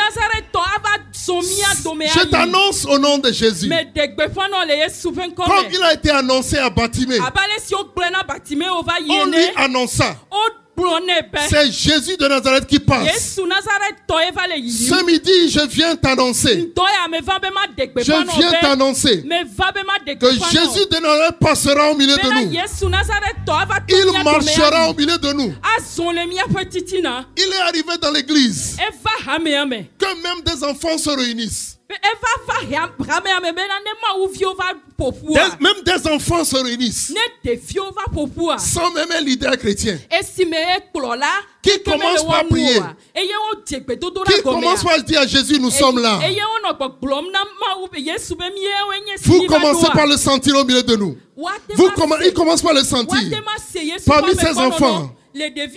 Je t'annonce au nom de Jésus, comme il a été annoncé à Batimée, on lui annonça, c'est Jésus de Nazareth qui passe. Ce midi, je viens t'annoncer. Je viens t'annoncer que Jésus de Nazareth passera au milieu de nous. Il marchera au milieu de nous. Il est arrivé dans l'église que même des enfants se réunissent. Même des enfants se réunissent sans même un leader chrétien qui commence par prier, qui commence par dire à Jésus, nous sommes là. Vous commencez par le sentir au milieu de nous. Il commence par le sentir parmi ses enfants. Il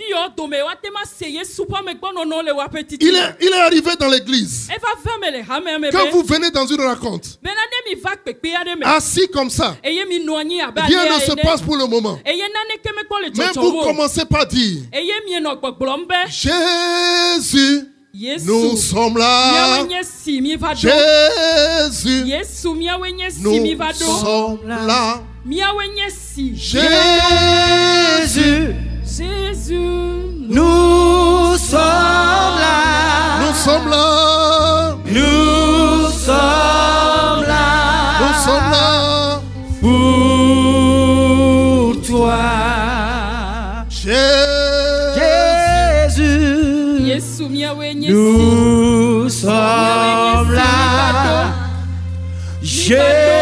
est arrivé dans l'église. Quand vous venez dans une rencontre, assis comme ça, rien ne se passe pour le moment. Mais vous commencez par dire, Jésus, nous sommes là. Jésus, nous sommes là. Jésus, nous sommes là. Nous sommes là. Nous sommes là. Nous sommes là. Pour toi. Jésus. Nous sommes là. Jésus.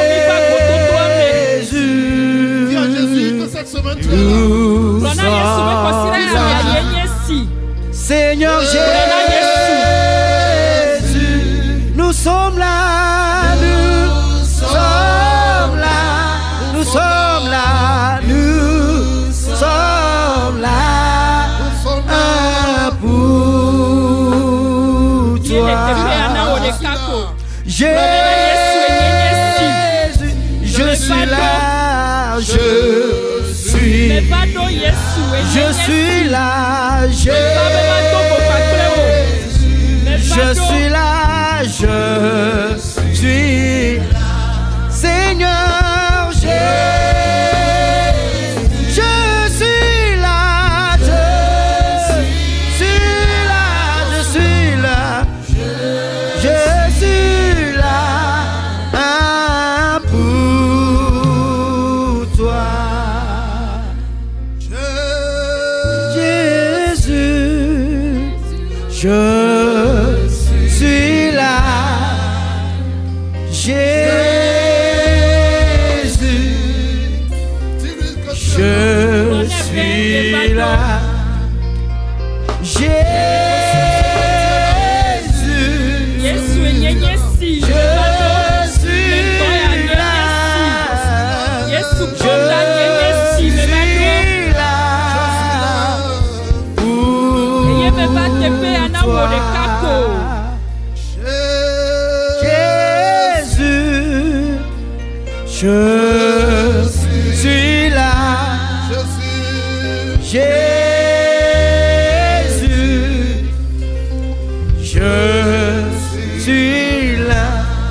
Dis à Jésus que cette semaine tu es là. Nous sommes là. Seigneur Jésus. Nous sommes là. Nous sommes là. Nous sommes là. Nous sommes là. Pour toi. Jésus, je suis là. Je suis là. Je suis là. Je suis Seigneur. Je suis là. Je suis là. Je suis là. Je suis là pour toi. Jésus, je suis là. Jésus, je suis là. Je suis là. Jésus, je suis là.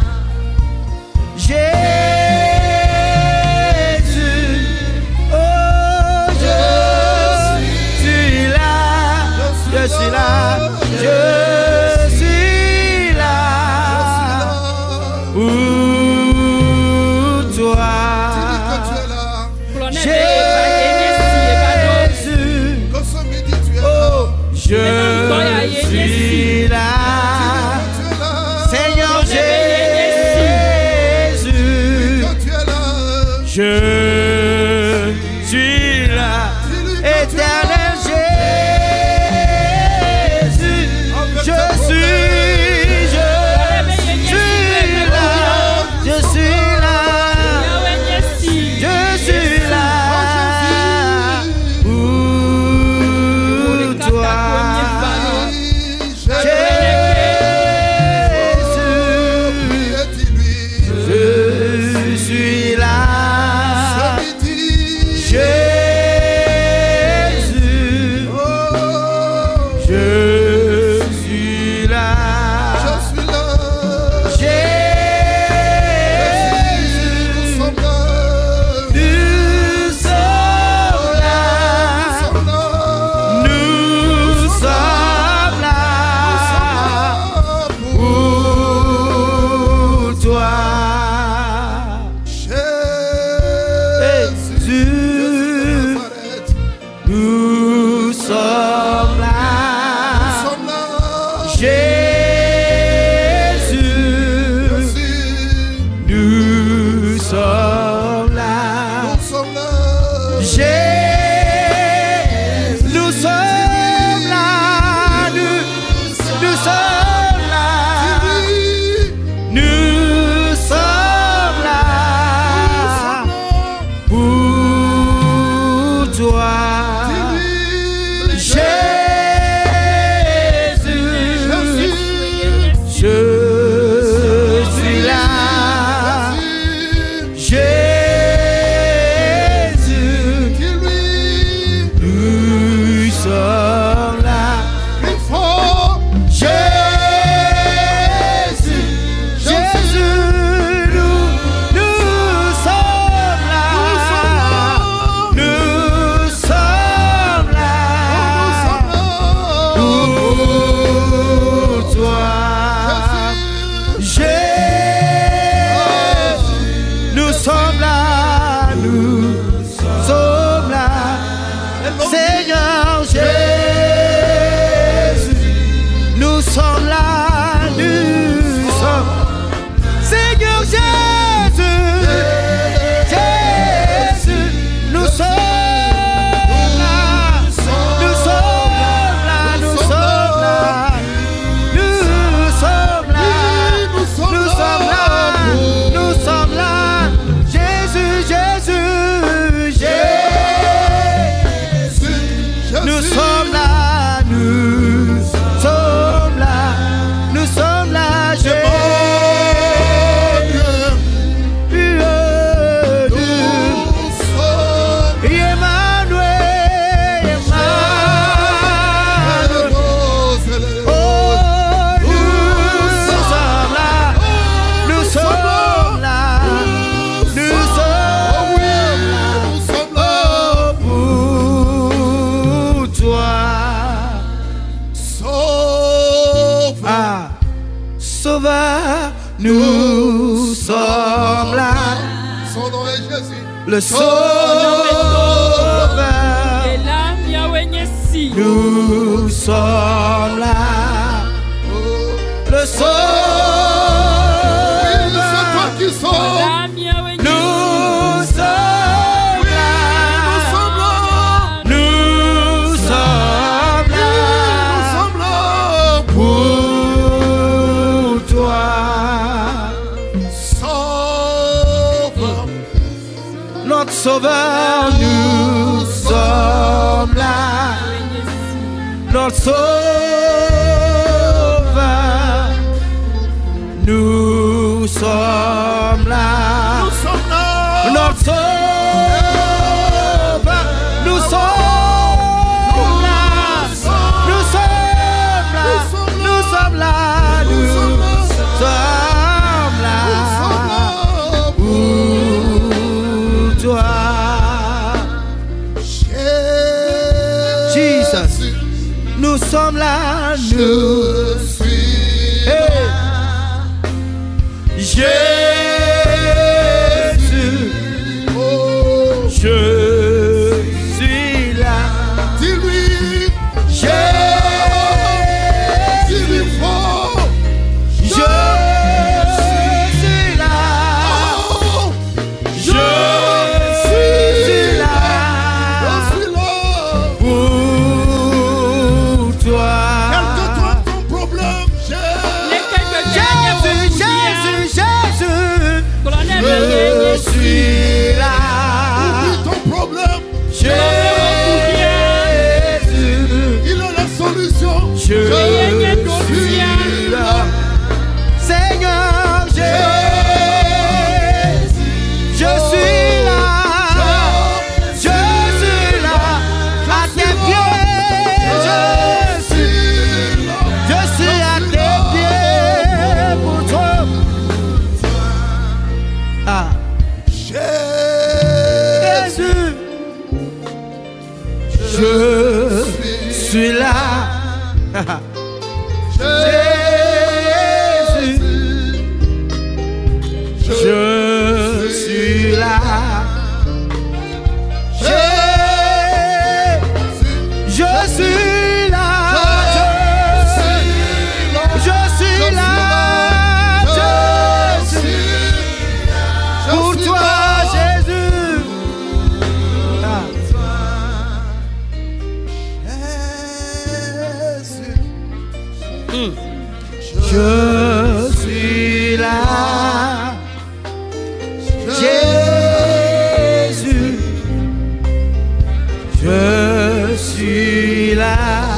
Jésus, oh, je suis là. Je suis là. Je suis là. Je suis là, Seigneur Jésus. Je suis là, éternel Jésus. Je suis là, je suis là, je suis là pour toi. Je suis là. sauveur, nous sommes là. Son nom est Jésus. Le sauveur, nous sommes là. Le sauveur, c'est toi qui sauves. Sauveur, nous sommes là. Notre sauveur, nous sommes là. Notre sauveur, nous sommes là. Nous sommes là. Nous sommes là. Nous sommes là. Toi. Jesus, nous sommes là, nous suis là. Jésus, oh, je suis là. Dis-lui, Jésus, dis-lui fort. Je suis là. Oh, Je suis là. Oublie ton problème. Jésus, il a la solution. Je suis là. Seigneur Jésus, je suis là. Je suis là. À tes pieds, je suis à tes pieds pour toi. Ah. Jésus, je suis là. Jésus, je suis là. Jésus, je suis là. Je suis là. Pour toi, Jésus. Je suis là. Jésus, je suis là.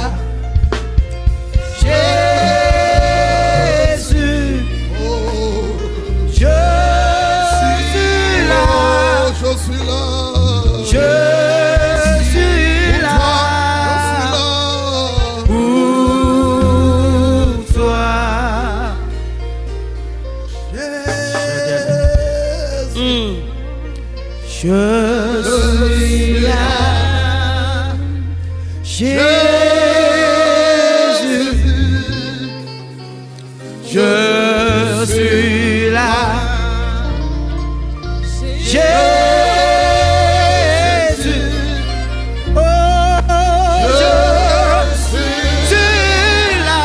Jésus, je suis là. Je suis là. Je suis là. Pour toi. Je suis là. Jésus, je suis là. Jésus, oh, je suis là.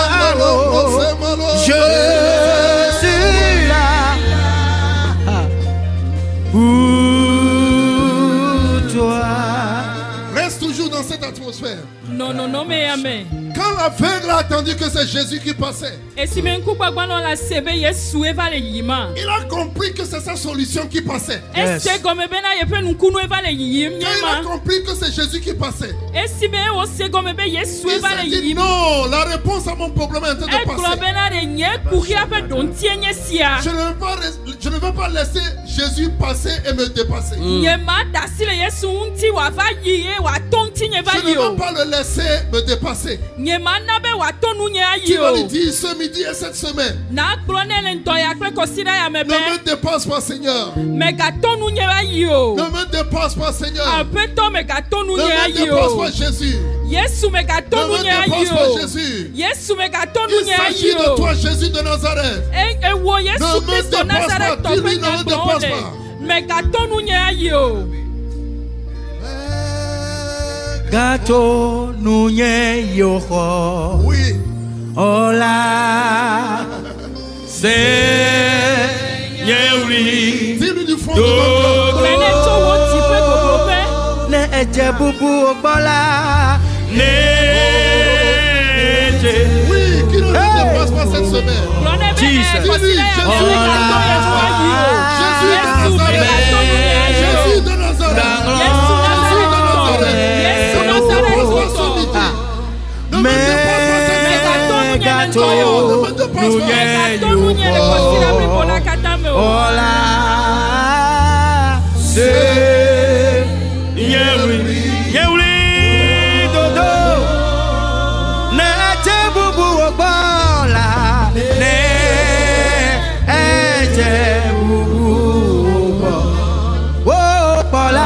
Je suis là. Pour toi. Reste toujours dans cette atmosphère. Non, non, non, mais amen. Quand l'aveugle a attendu que c'est Jésus qui passait, il a compris que c'est sa solution qui passait. Yes. Quand il a compris que c'est Jésus qui passait, il s'est dit non, la réponse à mon problème est en train de passer. Je ne veux pas laisser Jésus passer et me dépasser. Je ne veux pas le laisser me dépasser. Tu vas lui dire ce midi et cette semaine, ne me dépasse pas, Seigneur. Ne me dépasse pas, Seigneur. Ne me dépasse pas, Jésus. dépense pas Jésus. Il s'agit de toi, Jésus de Nazareth. Ne me dépense pas. Dis-lui, ne me dépense pas. Gato nunye yoko. Oui. Hola. C'est Yeuri. Dis-lui du fond de ton cœur. Ne eje bubu obola. Ne eje. Oui, qui ne nous dépasse pas cette semaine. Jesus. Dis-lui, Jésus de Nazareth. Hola, c'est Yeuri dodo. Ne eje bubu obola. Ne eje bubu obola.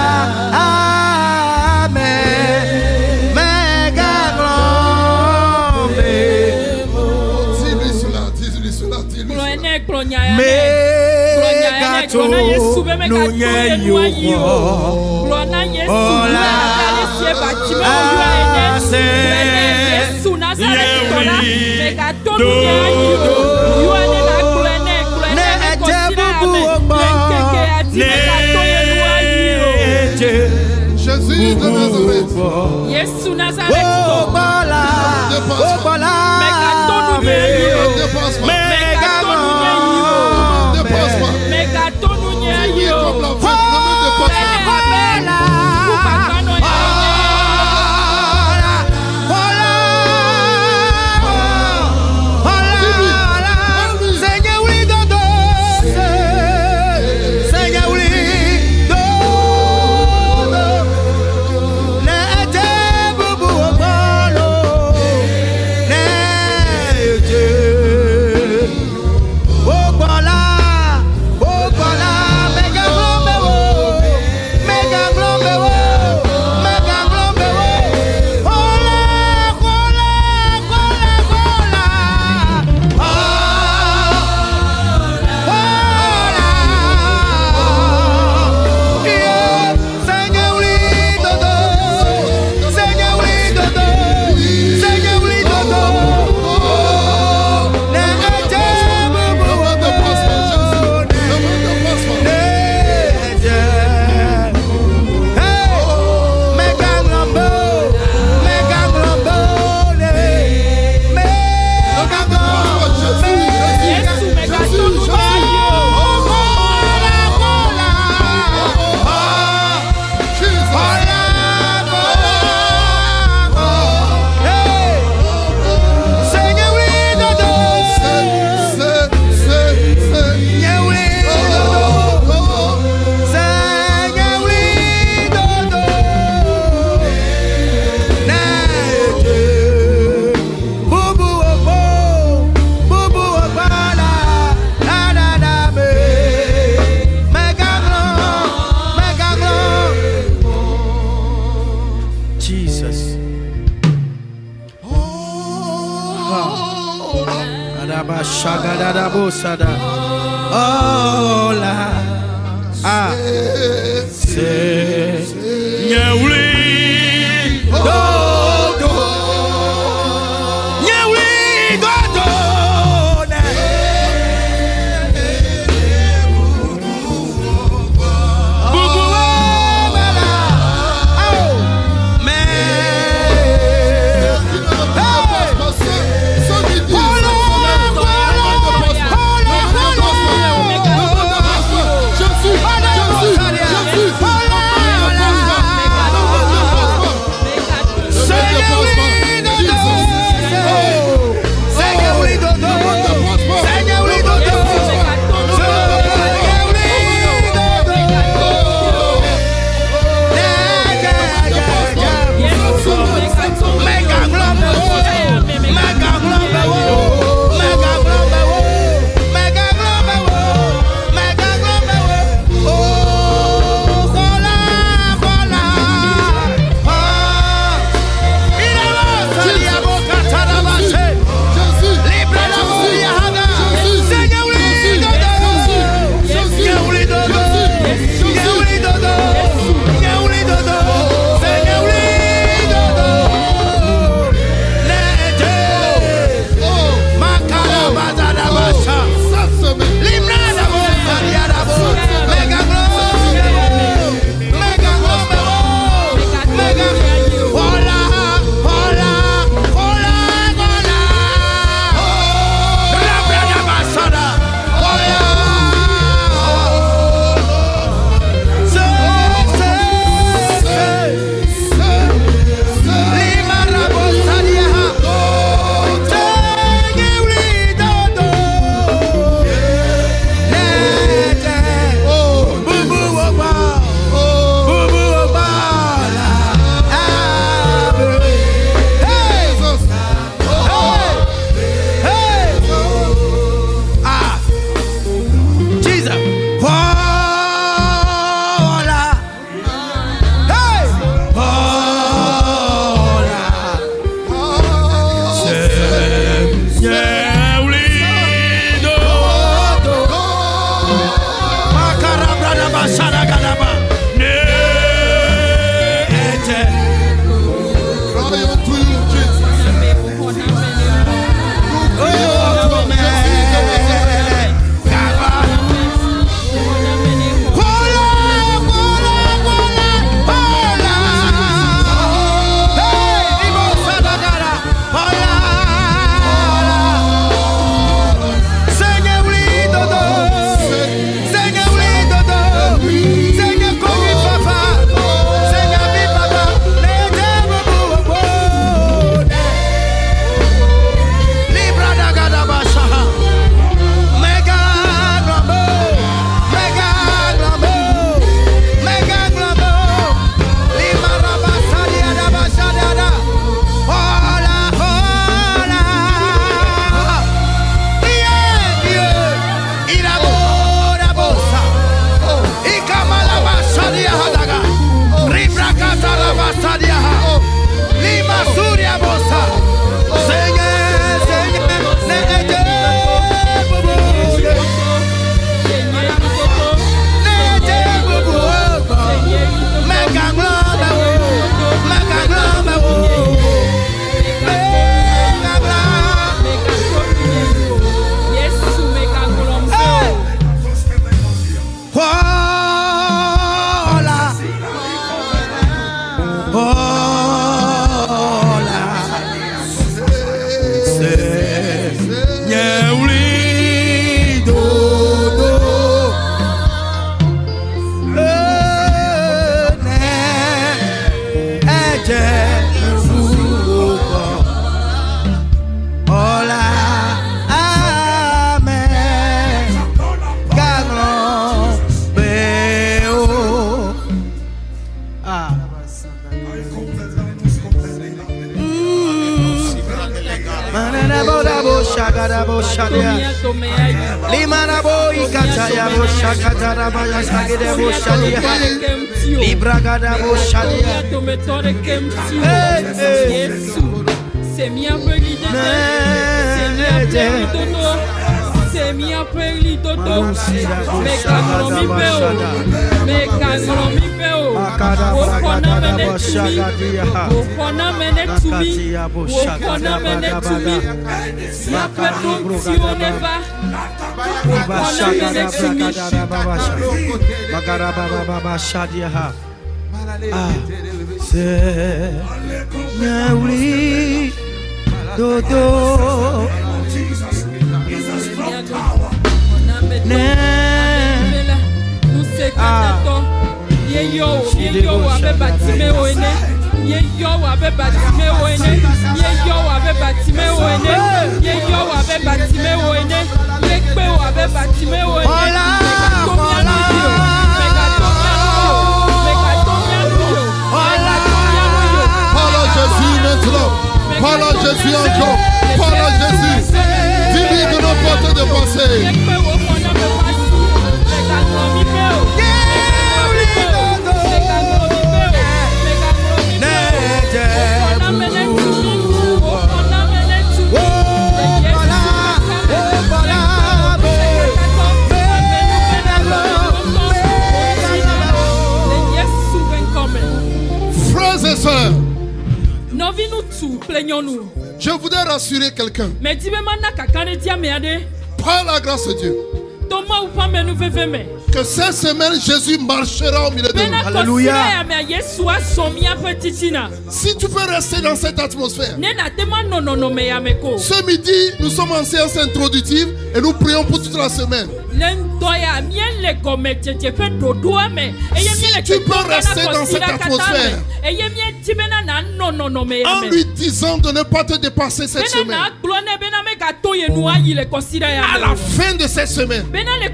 Jésus de Nazareth. Yesu Nazareth. Hola, c'est Yeuri dodo. Yeuri dodo. Bubu bala. Parle à Jésus encore. Parle à Jésus. Dis-lui de nos portes de pensée. Frères et sœurs, je voudrais rassurer quelqu'un. Par la grâce de Dieu, que cette semaine Jésus marchera au milieu de nous. Alléluia. Si tu peux rester dans cette atmosphère. Ce midi, nous sommes en séance introductive et nous prions pour toute la semaine. Si tu peux rester dans cette atmosphère en lui disant de ne pas te dépasser cette semaine, à la fin de cette semaine,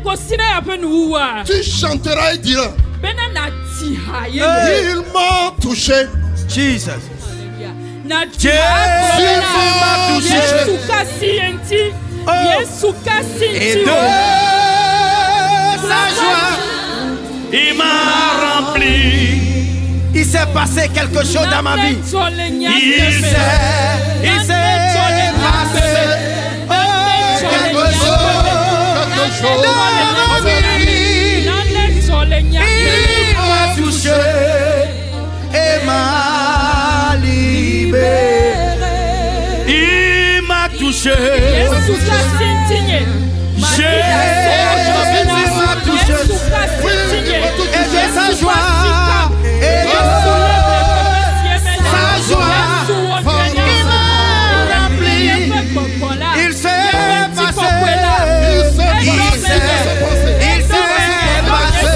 tu chanteras et diras: il m'a touché. Jesus. Jésus m'a touché. Et de sa joie, il m'a rempli. Il s'est passé quelque chose dans ma vie. Il s'est passé quelque chose dans ma vie. Il m'a touché et m'a libéré. Il m'a touché. Jésus m'a touché. Et de sa joie. Et de sa joie. Il m'a rempli. Il s'est passé. Il s'est passé.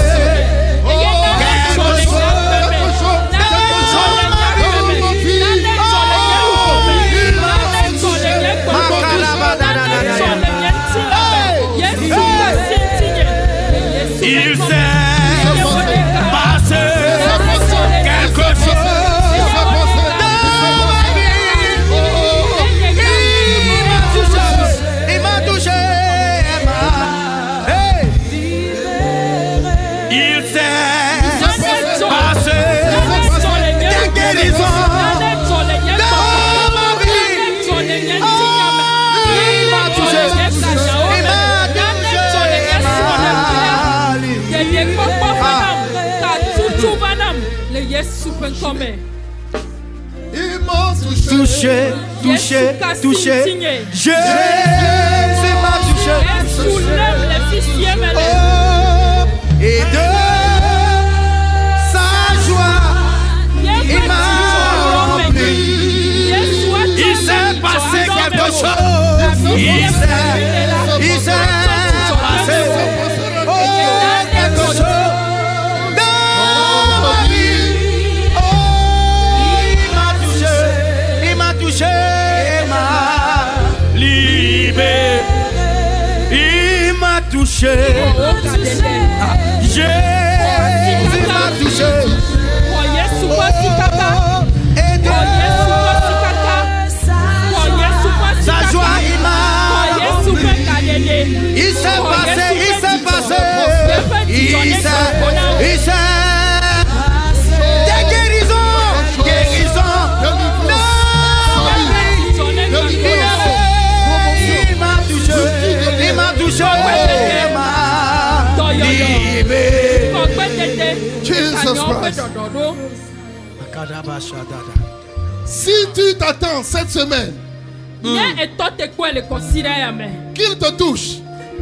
Il s'est passé quelque chose dans ma vie. Il m'a touché, il s'est passé des guérisons dans ma vie. Il m'a touché. Touché, touché, touché. Jésus m'a touché. Et de sa joie, il m'a rempli. Il s'est passé quelque chose. Il s'est passé quelque chose. Touché. Jésus m'a touché. Et de sa joie il m'a Il s'est passé, il s'est passé. Il s'est des guérisons, guérisons. Il m'a touché, il m'a touché. Jesus Christ. Si tu t'attends cette semaine qu'il te touche,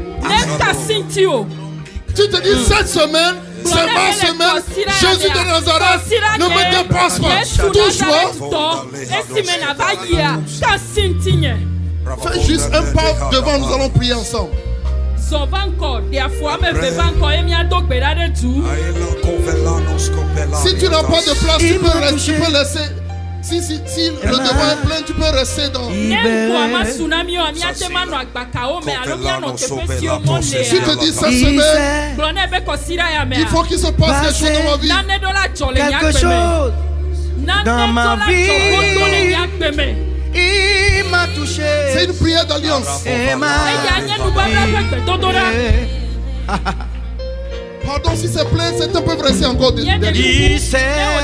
tu te dis cette semaine, c'est ma semaine, Jésus de Nazareth ne me dépasse pas. Touche-moi. Fais juste un pas devant, nous allons prier ensemble. Si tu n'as pas de place, tu peux laisser. Si le devant est plein, tu peux rester dans. Si tu te dis cette semaine, il faut qu'il se passe quelque chose dans ma vie. Quelque chose dans ma vie. Il m'a touché. C'est une prière d'alliance. Pardon si c'est plein, certains peuvent rester encore dedans. Il s'est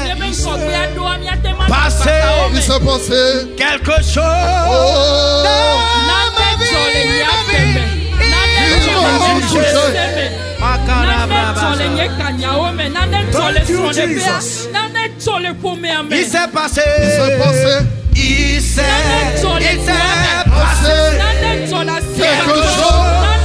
passé. Il s'est passé quelque chose dans ma vie. Il s'est passé. Il s'est passé quelque chose.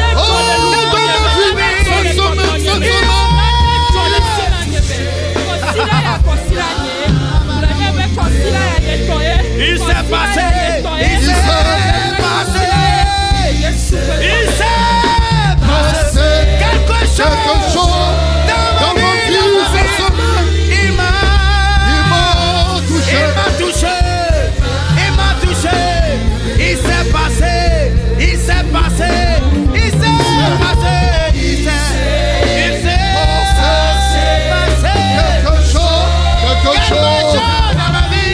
Il s'est passé. Il s'est passé. Il s'est passé quelque chose dans ma vie cette semaine. Il m'a touché. Il m'a touché. Il m'a touché. Il s'est passé. Il s'est passé. Il s'est passé. Il s'est passé quelque chose. Quelque chose dans ma vie.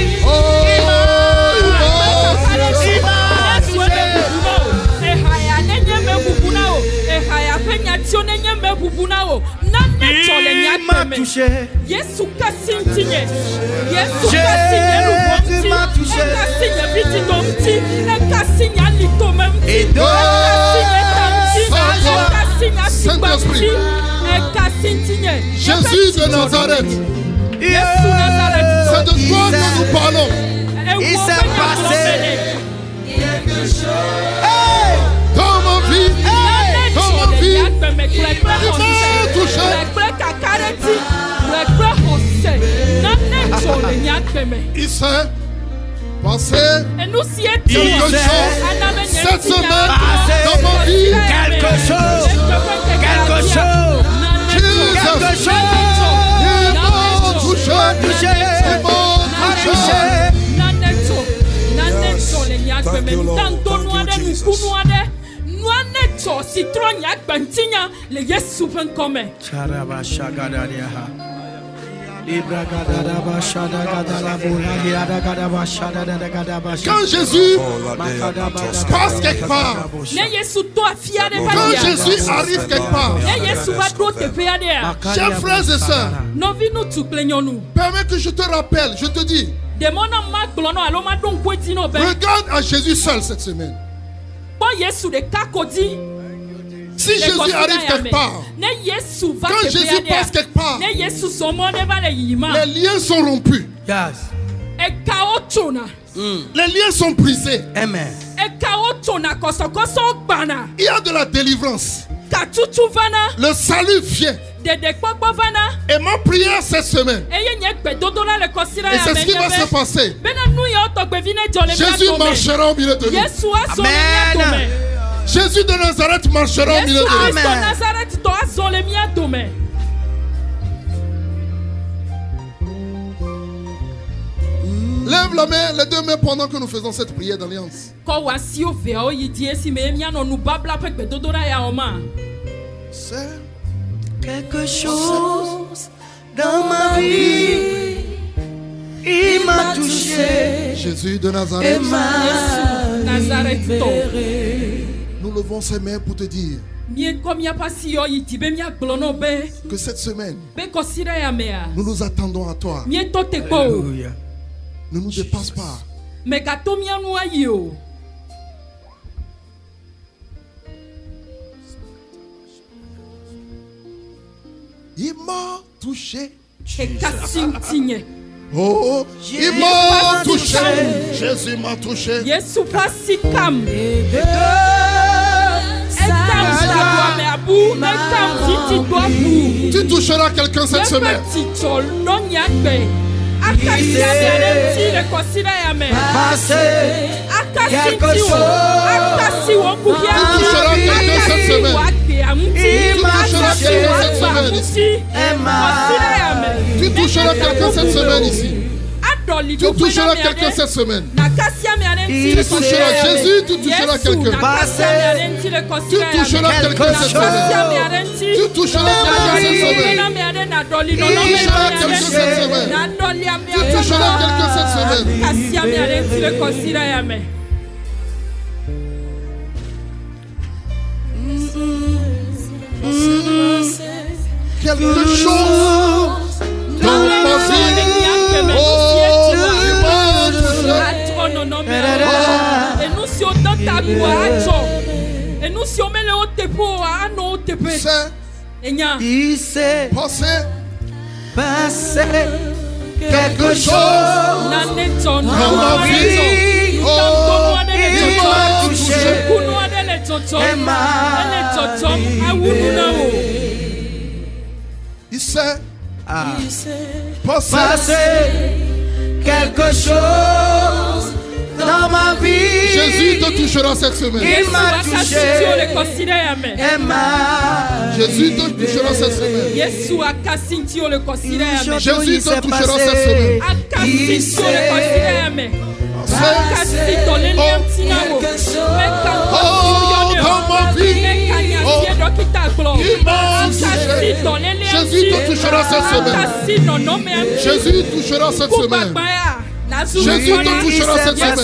Il m'a touché. Jésus m'a touché. Et Saint-Esprit, Jésus de Nazareth, c'est de toi que nous parlons. Il s'est passé quelque chose dans ma vie. Dans ma vie, il m'a touché. Il s'est passé quelque chose cette semaine dans ma vie. Quelque chose. Quelque chose. Quelque chose. Il m'a touché. Il m'a touché. Quand Jésus passe quelque part, quand Jésus arrive quelque part, chers frères et sœurs, permets que je te rappelle, je te dis, regarde à Jésus seul cette semaine. Si Jésus arrive quelque part, quand Jésus passe quelque part, les liens sont rompus. Les liens sont brisés. Amen. Il y a de la délivrance. Le salut vient. Et ma prière cette semaine, et c'est ce qui va se passer, Jésus marchera au milieu de nous. Amen. Jésus de Nazareth marchera au milieu de nous. Lève la main, les deux mains pendant que nous faisons cette prière d'alliance. C'est quelque chose dans ma vie. Il m'a touché. Jésus de Nazareth. Et m'a libéré. Nous levons ses mains pour te dire, Que cette semaine, nous nous attendons à toi. Alléluia. Ne nous dépasse pas. Il m'a touché. Oh, il m'a touché. Jésus m'a touché. Tu toucheras quelqu'un cette semaine. Quelque chose. Tu toucheras quelqu'un cette semaine. Tu toucheras quelqu'un cette semaine ici. Tu toucheras quelqu'un cette semaine. Tu toucheras Jésus, tu toucheras quelqu'un. Tu toucheras quelqu'un cette semaine. Tu toucheras quelqu'un cette semaine. Tu toucheras quelqu'un cette semaine. Tu toucheras quelqu'un cette semaine. Quelque chose dans ma vie. Oh, il s'est passé quelque chose dans ma vie. Oh, il m'a touché. Il s'est passé quelque chose dans ma vie. Jésus te touchera cette semaine. Il m'a touché. Jésus te touchera cette semaine. Jésus te touchera cette semaine. Oh, dans ma vie. Oh, il m'a touché. Jésus te touchera cette semaine. Jésus touchera cette semaine. Jésus te touchera cette semaine.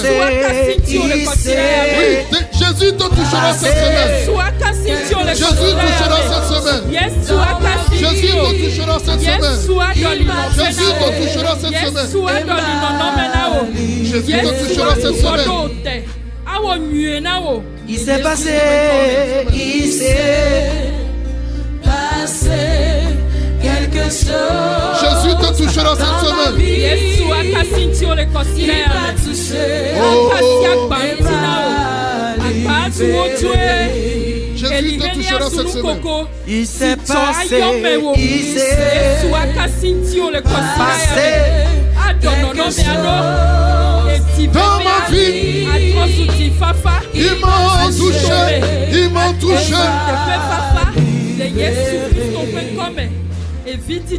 Oui, Jésus te touchera cette semaine. Jésus touchera cette semaine. Jésus te touchera cette semaine. Jésus te touchera cette semaine. Jésus te touchera cette semaine. Il s'est passé quelque chose. Jésus te touchera cette semaine. Jésus te touchera cette semaine. Il s'est passé dans ma vie. Il m'a touché. Il m'a touché. Jésus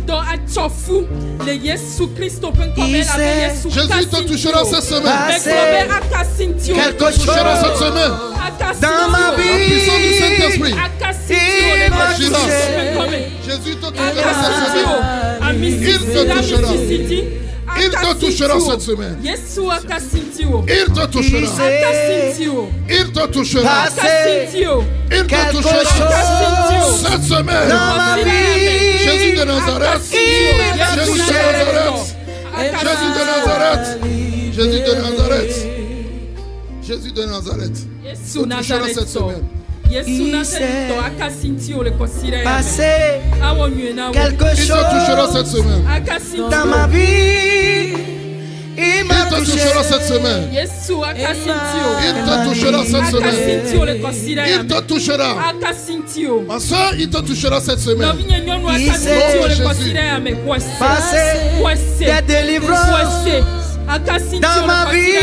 te touchera cette semaine. Quelque chose cette semaine. dans ma vie. La puissance du Saint-Esprit. Il m'a touché. Jésus te touchera cette semaine. Il te touchera. Il te touchera cette semaine. Il te touchera. Il te touchera. Il te touchera cette semaine. Dans ma vie. Jésus de Nazareth. Jésus de Nazareth. Jésus de Nazareth. Jésus de Nazareth. Jésus de Nazareth. Il te touchera cette semaine. Il s'est passé quelque chose. Il te touchera cette semaine. Dans ma vie. Il m'a te touchera cette semaine. Il te touchera cette semaine. Il te touchera. Ma soeur, il te touchera cette semaine. Il s'est passé des délivrances. Dans ma vie.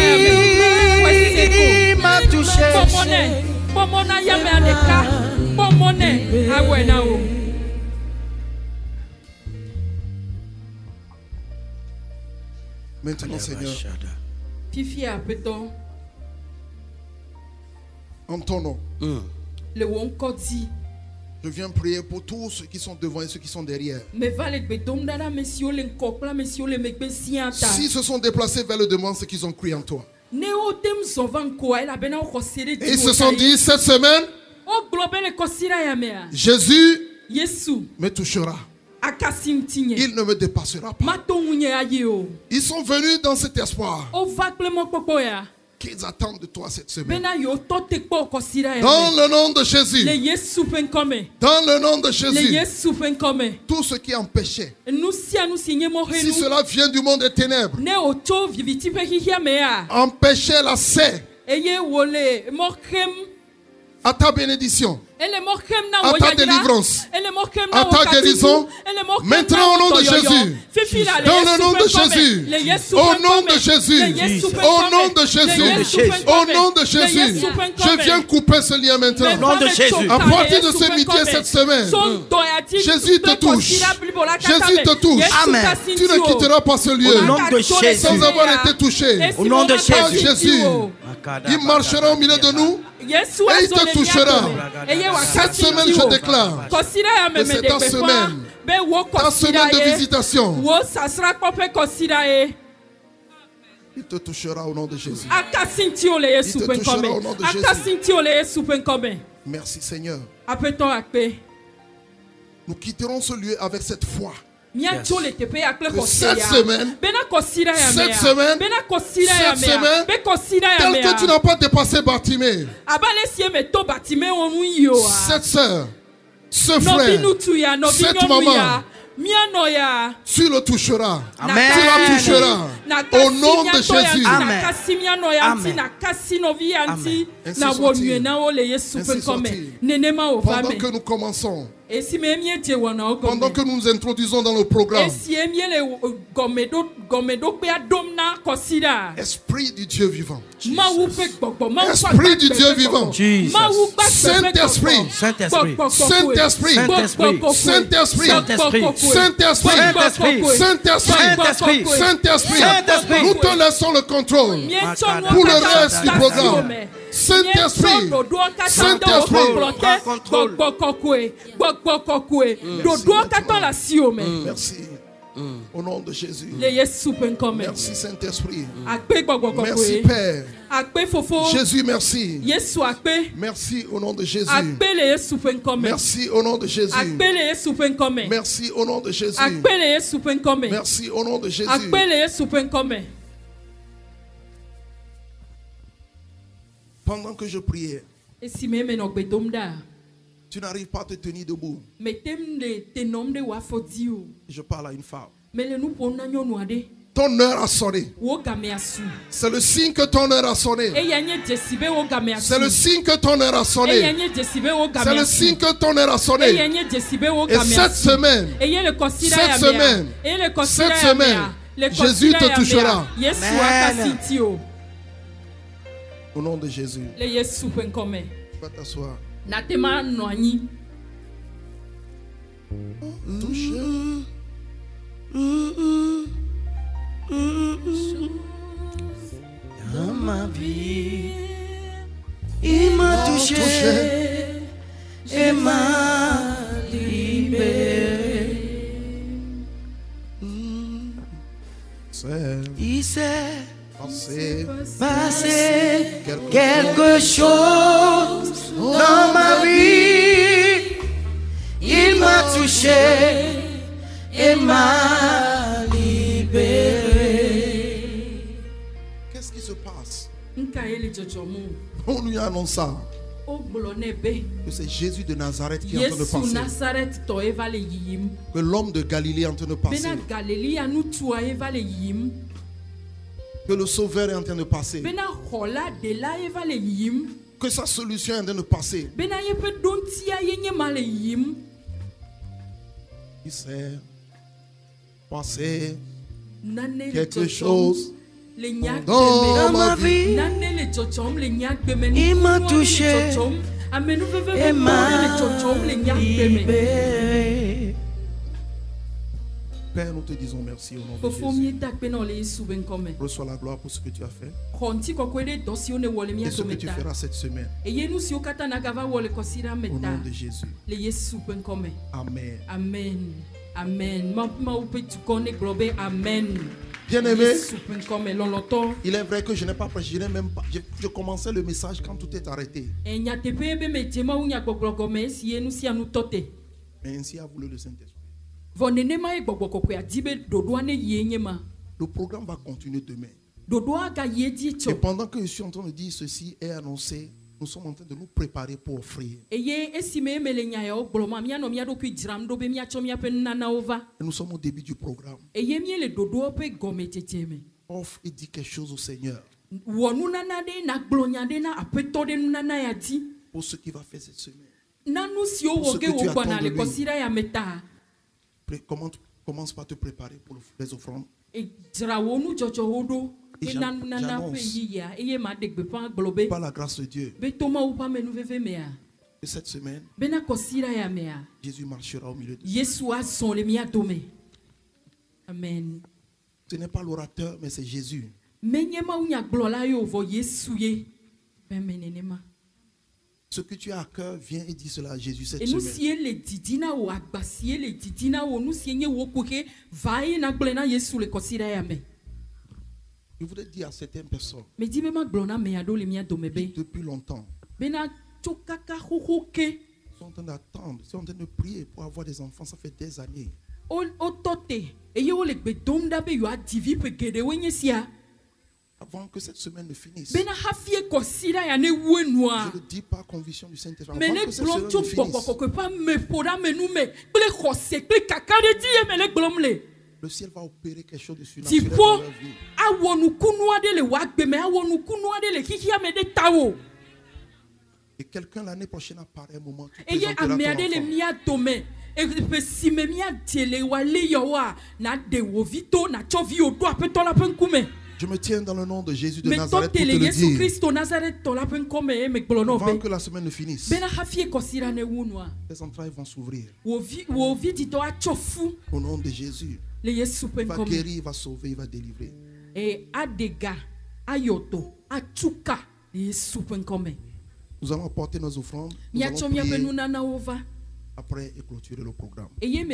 Il m'a touché. Maintenant, Seigneur, en ton nom, je viens prier pour tous ceux qui sont devant et ceux qui sont derrière. S'ils se sont déplacés vers le devant, c'est qu'ils ont cru en toi. Et ils se sont dit, cette semaine, Jésus me touchera. Il ne me dépassera pas. Ils sont venus dans cet espoir qu'ils attendent de toi cette semaine. Dans le nom de Jésus. Dans le nom de Jésus. Tout ce qui empêchait. Si cela vient du monde des ténèbres. Empêcher l'accès à ta bénédiction, à ta délivrance, à ta guérison, maintenant au nom de Jésus, dans le nom de Jésus, au nom de Jésus, au nom de Jésus, au nom de Jésus, je viens couper ce lien maintenant. À partir de ce midi et cette semaine, Jésus te touche. Jésus te touche. Amen. Tu ne quitteras pas ce lieu sans avoir été touché. Au nom de Jésus. Jésus, il marchera au milieu de nous. Et il te touchera. Cette semaine, je déclare que c'est ta semaine de visitation. Il te touchera au nom de Jésus. Il te touchera au nom de Jésus. Merci Seigneur. Nous quitterons ce lieu avec cette foi. Yes. Cette semaine, tel que tu n'as pas dépassé Bartimée, cette soeur, ce frère, cette maman, tu le toucheras. Amen. Tu la toucheras. Au nom de Jésus. Amen. Pendant que nous commençons, pendant que nous nous introduisons dans le programme, Esprit du Dieu vivant, Esprit du Dieu vivant, Saint-Esprit, Saint-Esprit, Saint-Esprit, Saint-Esprit, Saint-Esprit, Saint-Esprit, Saint-Esprit, nous te laissons le contrôle pour le reste du programme. Saint-Esprit, Saint-Esprit, merci. Au nom de Jésus. Merci Saint-Esprit. Merci Père. Jésus, merci. Merci au nom de Jésus. Merci au nom de Jésus. Merci au nom de Jésus. Merci au nom de Jésus. Pendant que je priais, tu n'arrives pas à te tenir debout. Je parle à une femme. Ton heure a sonné. C'est le signe que ton heure a sonné. C'est le signe que ton heure a sonné. C'est le signe que ton heure a sonné. Et cette semaine, Jésus te touchera. Amen. Au nom de Jésus. Va t'asseoir. Touché. Dans ma vie, il m'a touché et m'a libéré. Il s'est passé quelque chose dans ma vie. Il m'a touché et m'a libéré. Qu'est-ce qui se passe? On lui annonce ça. Que c'est Jésus de Nazareth qui est en train de passer. Que l'homme de Galilée est en train de passer. Que le Sauveur est en train de passer. Que sa solution est en train de passer. Il s'est passé quelque chose dans ma vie. Il m'a touché et m'a libéré. Père, nous te disons merci au nom de Jésus. Reçois la gloire pour ce que tu as fait et ce que tu feras cette semaine. Au nom de Jésus. Amen. Amen. Amen. Amen. Bien-aimé, il est vrai que je n'ai pas prêché, je commençais le message quand tout est arrêté. Mais ainsi a voulu le Saint-Esprit. Le programme va continuer demain. Et pendant que je suis en train de dire ceci et annoncer, nous sommes en train de nous préparer pour offrir. Et nous sommes au début du programme. Offre et dis quelque chose au Seigneur. Pour ce qu'il va faire cette semaine. Pour ce que tu attends de lui. Commence par te préparer pour les offrandes. Par la grâce de Dieu, que cette semaine, Jésus marchera au milieu de nous. Amen. Ce n'est pas l'orateur, mais c'est Jésus. Ce que tu as à cœur, viens et dis cela à Jésus cette semaine. Je voudrais dire à certaines personnes, depuis longtemps, ils sont en train d'attendre, ils sont en train de prier pour avoir des enfants, ça fait des années. Avant que cette semaine ne finisse, je le dis par conviction du Saint-Esprit. Avant que cette semaine ne finisse, le ciel va opérer quelque chose de surnaturel dans leur vie. Et quelqu'un l'année prochaine apparaît un moment qui présentera ton enfant. Je me tiens dans le nom de Jésus de Nazareth pour te le dire. Avant que la semaine ne finisse, les entrailles vont s'ouvrir. Au nom de Jésus, il va guérir, il va sauver, il va délivrer. Nous allons apporter nos offrandes. Nous allons prier après et clôturer le programme.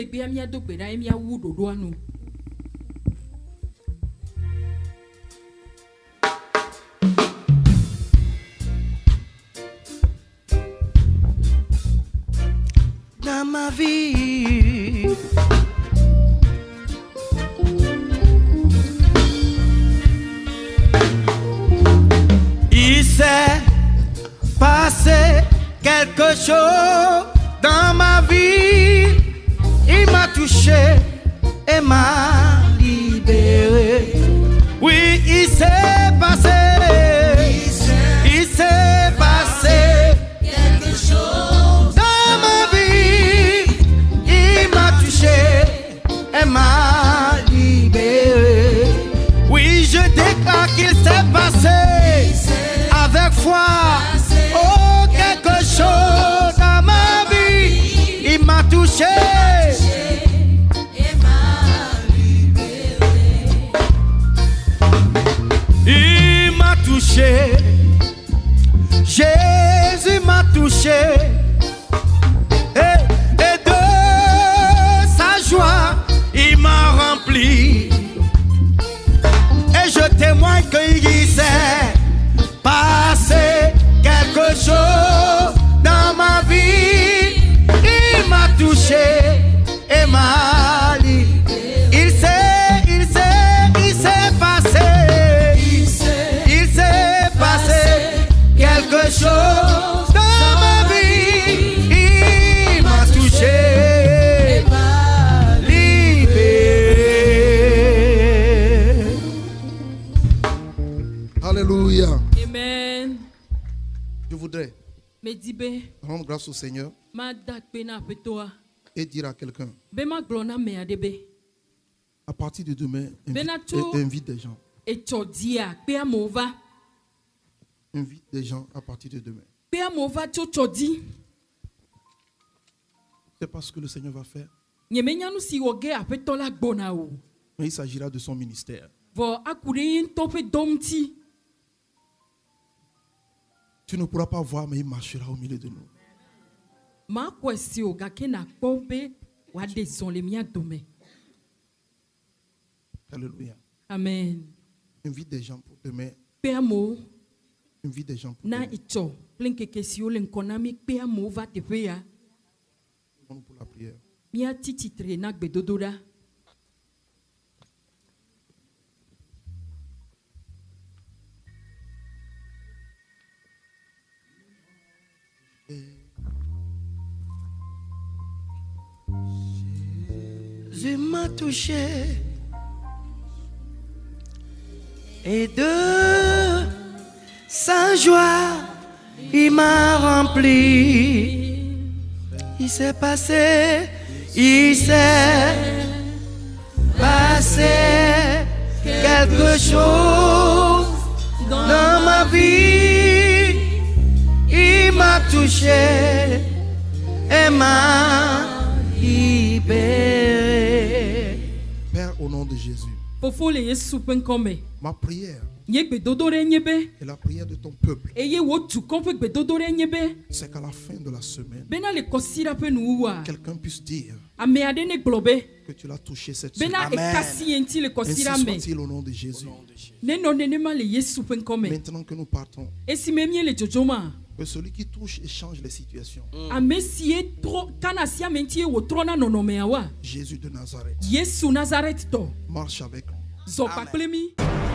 Dans ma vie, il s'est passé quelque chose dans ma vie. Il m'a touché et m'a libéré. Oui, il s'est passé. Il s'est passé quelque chose dans ma vie. Il m'a touché et m'a libéré. Oui, je déclare qu'il s'est passé avec foi. Oh, quelque chose dans ma vie. Il m'a touché et m'a libéré. Il m'a touché. Jésus m'a touché. Et de sa joie, il m'a rempli. Et je témoigne qu'il s'est passé quelque chose dans ma vie. Il m'a touché et m'a libéré. Il s'est passé. Il s'est passé quelque chose dans ma vie. Il m'a touché et m'a libéré. Alléluia. Amen. Je voudrais rendre grâce au Seigneur et dire à quelqu'un, à partir de demain, invite des gens. Invite des gens à partir de demain. C'est pas ce que le Seigneur va faire, mais il s'agira de son ministère. Tu ne pourras pas voir, mais il marchera au milieu de nous. Alléluia. Amen. Invite des gens pour demain. Invite des gens pour demain. Pour la prière. Jésus m'a touché et de sa joie il m'a rempli. Il s'est passé quelque chose dans ma vie. Il m'a touché et m'a libéré. Père, au nom de Jésus, ma prière et la prière de ton peuple, c'est qu'à la fin de la semaine, quelqu'un puisse dire que tu l'as touché cette semaine. Amen. Ainsi soit-il au nom de Jésus. Maintenant que nous partons, que celui qui touche et change les situations. Jésus de Nazareth. Marche avec nous. Amen.